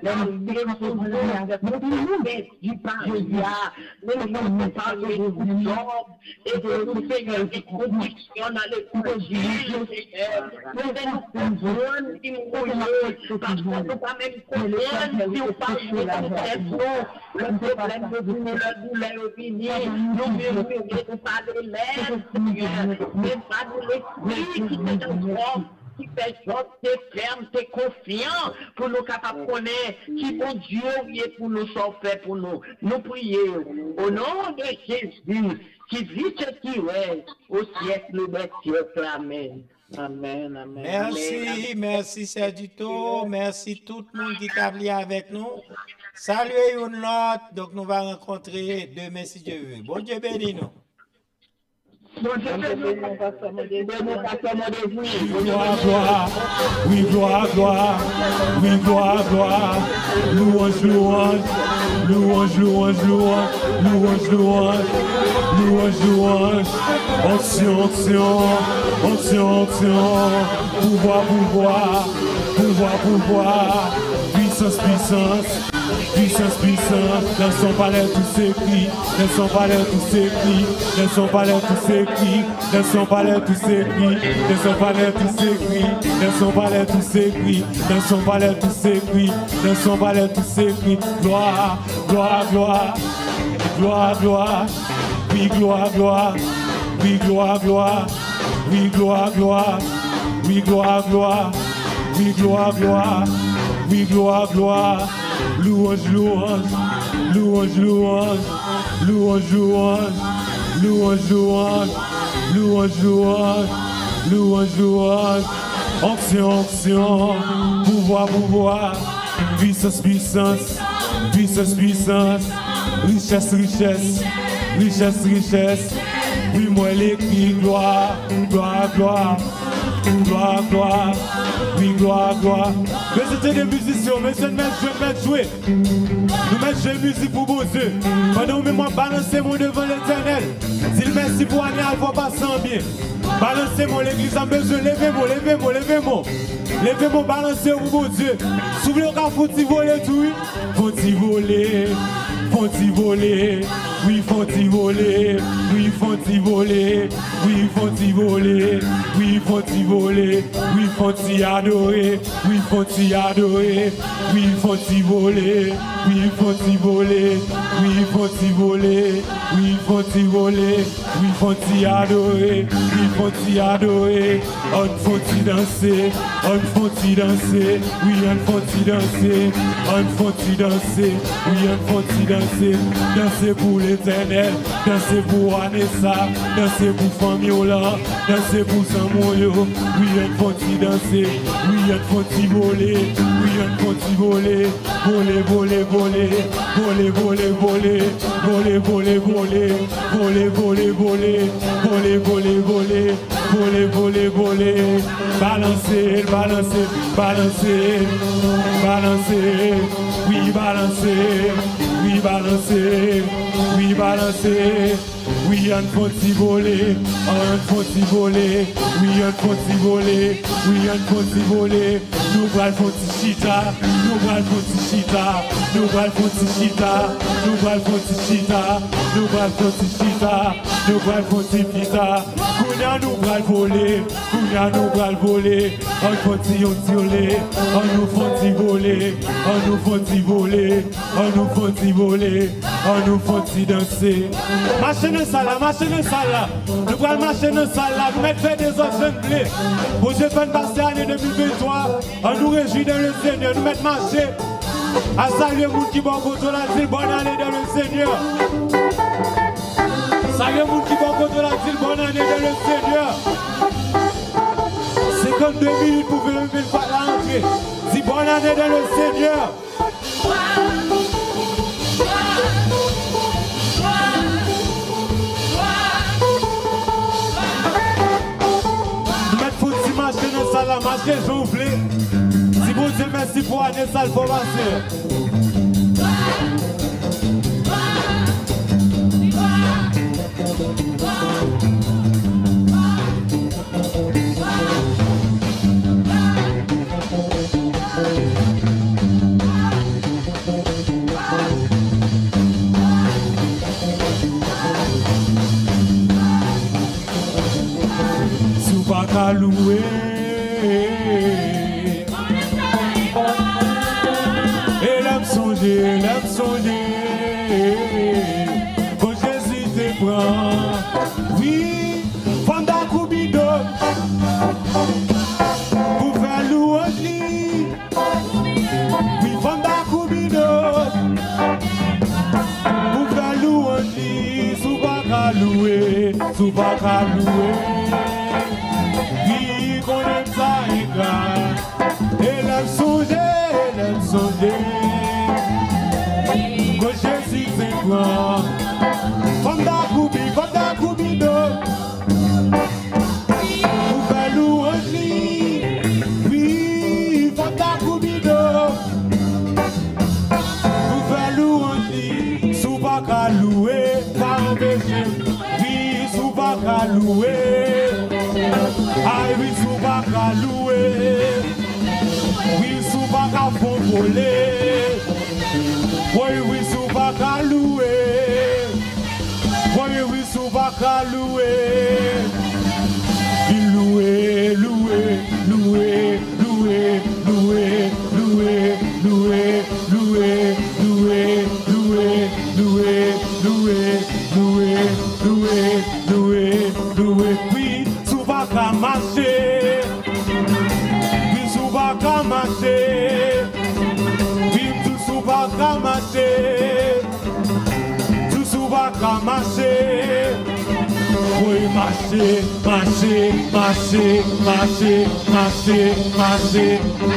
du paria, nous parler de Job, et de nous Seigneur, des convictions dans les projets, Seigneur, nous comprendre qui parce qu'on ne peut pas même comprendre si on parle de le problème de venir la douleur au fini, nous murmurer, nous pas de l'air, Seigneur, mais pas de l'esprit qui te transforme, qui fait chose, t'es ferme, t'es confiant, pour nous capables de connaître qui bon Dieu est pour nous sauver, pour nous. Nous prions au nom de Jésus, qui vit et qui règne au siècle des siècles. Amen. Amen, amen. Merci, merci Sergito, merci tout le monde qui est avec nous. Saluez une autre, donc nous allons rencontrer demain si Dieu veut. Bon Dieu béni nous. Gloire, gloire, oui, gloire, gloire, oui, gloire, gloire, louange, louange, louange, louange, louange, louange, louange, louange, louange, onction, onction, onction, onction, pouvoir, pouvoir, pouvoir, pouvoir, puissance, puissance. Puissance, puissance, dans son palais tous ses cris, dans son palais tous ses cris, dans son palais tous ses cris, dans son palais tous ses cris, dans son palais tous ses cris, dans son palais tous ses cris, dans son palais tous ses cris, dans son palais tous ses cris, gloire, gloire, gloire, gloire, gloire, oui, gloire, gloire, oui, gloire, gloire, oui, gloire, gloire, oui, gloire, gloire, oui, gloire, gloire, oui, gloire, gloire. Louange, louange, louange, louange, louange, louange, louange, louange, louange, louange, louange, louange, onction, onction, pouvoir, pouvoir, puissance, puissance, puissance, puissance, richesse, richesse, richesse, richesse, oui, moi l'écrit, gloire, gloire, gloire, gloire, gloire, oui, gloire, gloire. Mais c'était des musiciens, mais je vais mettre jouer. Nous mettons jouer musique pour beau Dieu. Pendant que moi balancer mon devant l'éternel. S'il merci pour aller à fois passer en bien. Balancez-moi l'église en besoin. Levez-moi, levez-moi, levez-moi. Levez-moi, balancez pour beau Dieu. Souvenez qu'on faut-il voler tout, oui. Faut-il voler, faut-il voler. Oui, faut-il voler, oui, faut-il voler, oui, faut-il voler, oui, faut-il voler, oui, faut-il adorer, oui, faut-il adorer, oui, faut-il voler, oui, faut-il voler, oui, faut-il voler, oui, faut-il voler, oui, faut-il adorer, oui, faut-il adorer, on faut-il danser, on faut-il danser, oui, on faut-il danser, on faut-il danser, oui, on faut-il danser, danser pour l'Éternel, dansez pour Anessa, dansez pour Famiola, dansez pour Samoyo, oui, on faut-il danser, oui, on faut-il voler, oui, on faut-il voler, voler, voler, voler, voler, voler, voler, voler, voler, voler, voler, voler, voler, voler, voler, voler, voler, voler, voler, balancer, balancer, balancer, balancer, oui, balancer, oui, balancer, oui, balancer, oui, on faut-il voler, on faut-il voler, oui, on faut-il voler, oui, on faut-il voler, nous allons faut-il chita, nous allons faut-il chita, nous allons faut-il chita, nous allons faut-il chita, nous allons faut-il chita, nous allons faut-il chita, Kounia nous allons voler, Kounia nous allons voler, on faut-il voler, on nous faut-il voler, on nous faut-il voler, on nous faut-il voler, on nous faut-il danser. Marchez dans ça là, marchez dans ça là. Nous allons marcher dans ça là, nous mettons des autres jeunes blés. Pour je fais passer l'année 2023, on nous réjouit dans le Seigneur, nous mettons marcher. À saluer les gens qui vont contre la ville, bonne année dans le Seigneur. Saluer les gens qui vont contre la ville, bonne année dans le Seigneur. 52 minutes pour venir faire la rentrée. Dis bonne année dans le Seigneur. Marchez dans ça là, marchez, je vous plaît. Si vous dites merci pour aller, ça le faut passer. Pas louer, et l'âme songer, quand Jésus te prend, oui, Fanda Kubido, pour faire louange, oui, Fanda Kubido, pour faire louange, sous pas louer, sous pas louer. Qu'on aime ça et l'aime songer, que Jésus c'est quoi, Fanda Kubi, louer. Aïe, oui, sous pas qu'à louer. Oui, sous pas qu'à voler. Oui, oui, sous pas qu'à louer. Oui, oui, sous pas qu'à louer. Louer, louer, louer, louer, louer, louer, louer, louer, louer, louer, louer, louer, louer, louer, louer, louer. Oui, sous pas qu'à marcher. Oui, sous pas qu'à marcher. Oui, tout sous pas qu'à marcher. Tout sous pas qu'à marcher. Oui, marcher, marcher, marcher, marcher, marcher, marcher.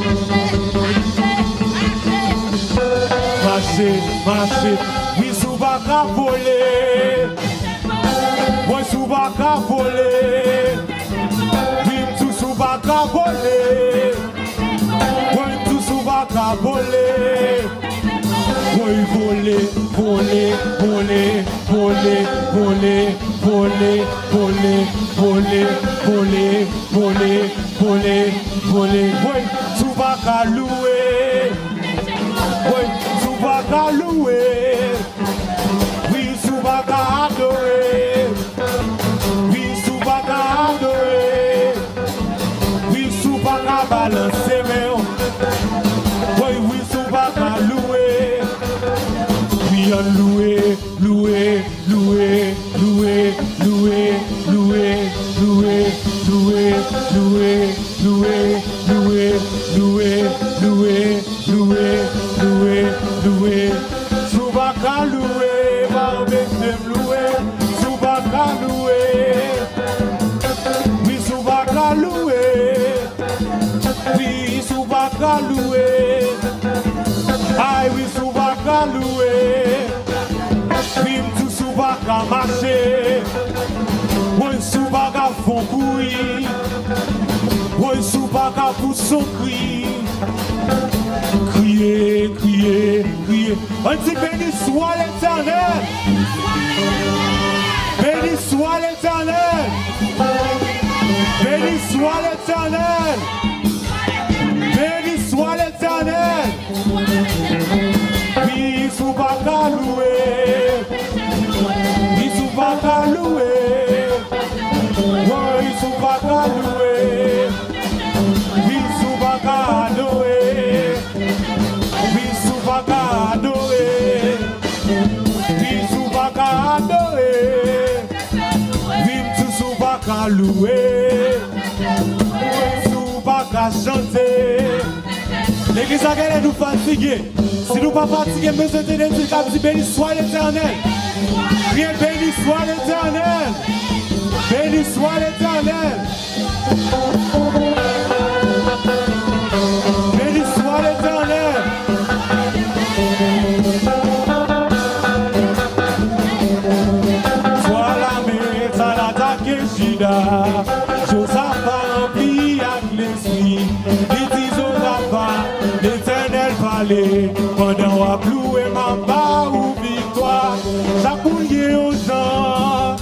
Marcher, marcher. Oui, sous pas qu'à voler. Oui, sous pas qu'à voler. Oui, tout sous pas qu'à voler. Oui, tout sous pas qu'à voler. Oui, voler, voler, voler, voler, voler, voler, voler, voler, voler, voler, voler, voler. Oui, sous pas qu'à louer. Oui, sous pas qu'à louer. Oui, sous pas qu'à adorer. Oui, sous pas qu'à adorer. Oui, sous pas qu'à balancer, mais oui, oui, sous pas qu'à louer. Louer, louer, louer, louer, louer, louer, louer, louer, louer, louer, louer, louer, louer, louer, louer, louer. Soubaka louer, barbecue louer, soubaka louer. Oui, soubaka louer. Oui, soubaka louer. Aïe, oui, soubaka louer. Bim tout soubaka marcher. Oui, soubaka font courir. Oui, soubaka pour son cri. Crier, crier, crier. On dit béni soit l'Éternel. Béni soit l'Éternel. Béni soit l'Éternel. Béni soit l'Éternel. Oui, soubaka louer. Oui, soubaka louer. Oui, soubaka louer. Oui, soubaka louer. Oui, soubaka louer. Oui, soubaka louer. Oui, tout soubaka louer. Oui, soubaka chanter. L'église a gagné nous fatiguer. Si nous pas fatigués, besoin de dire que béni soit l'Éternel. Rien béni soit l'Éternel. Béni soit l'Éternel. Béni soit l'Éternel. Soit la maître à l'attaque Jida. Josaphat rempli avec l'esprit. Il dit Josaphat, l'Éternel parlait. Pendant à clouer ma barre ou victoire. Ça couille aux gens.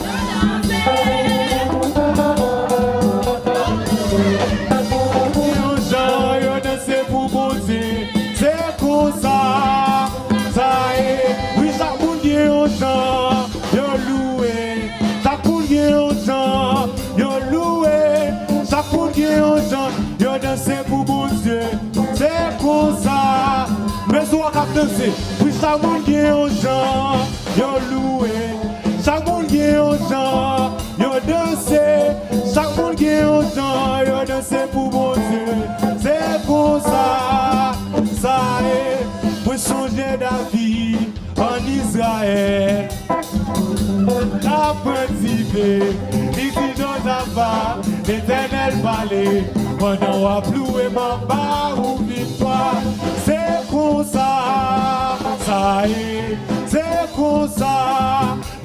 C'est comme ça, ça est, oui, ça couille aux gens, yo loué, ça couille aux gens, yo loué, ça couille aux gens, yo dansé pour bon Dieu, c'est comme ça, mais soit qu'à danser, oui, ça couille aux gens, yo loué, ça couille aux gens, yo dansé, ça couille aux gens, yo dansé pour bon Dieu, c'est comme ça. Ça est, pour songer David en Israël. La petite, il dit dans la barre, l'Éternel parlait. Pendant à louer ma barre ou victoire. C'est comme ça, ça est, c'est comme ça,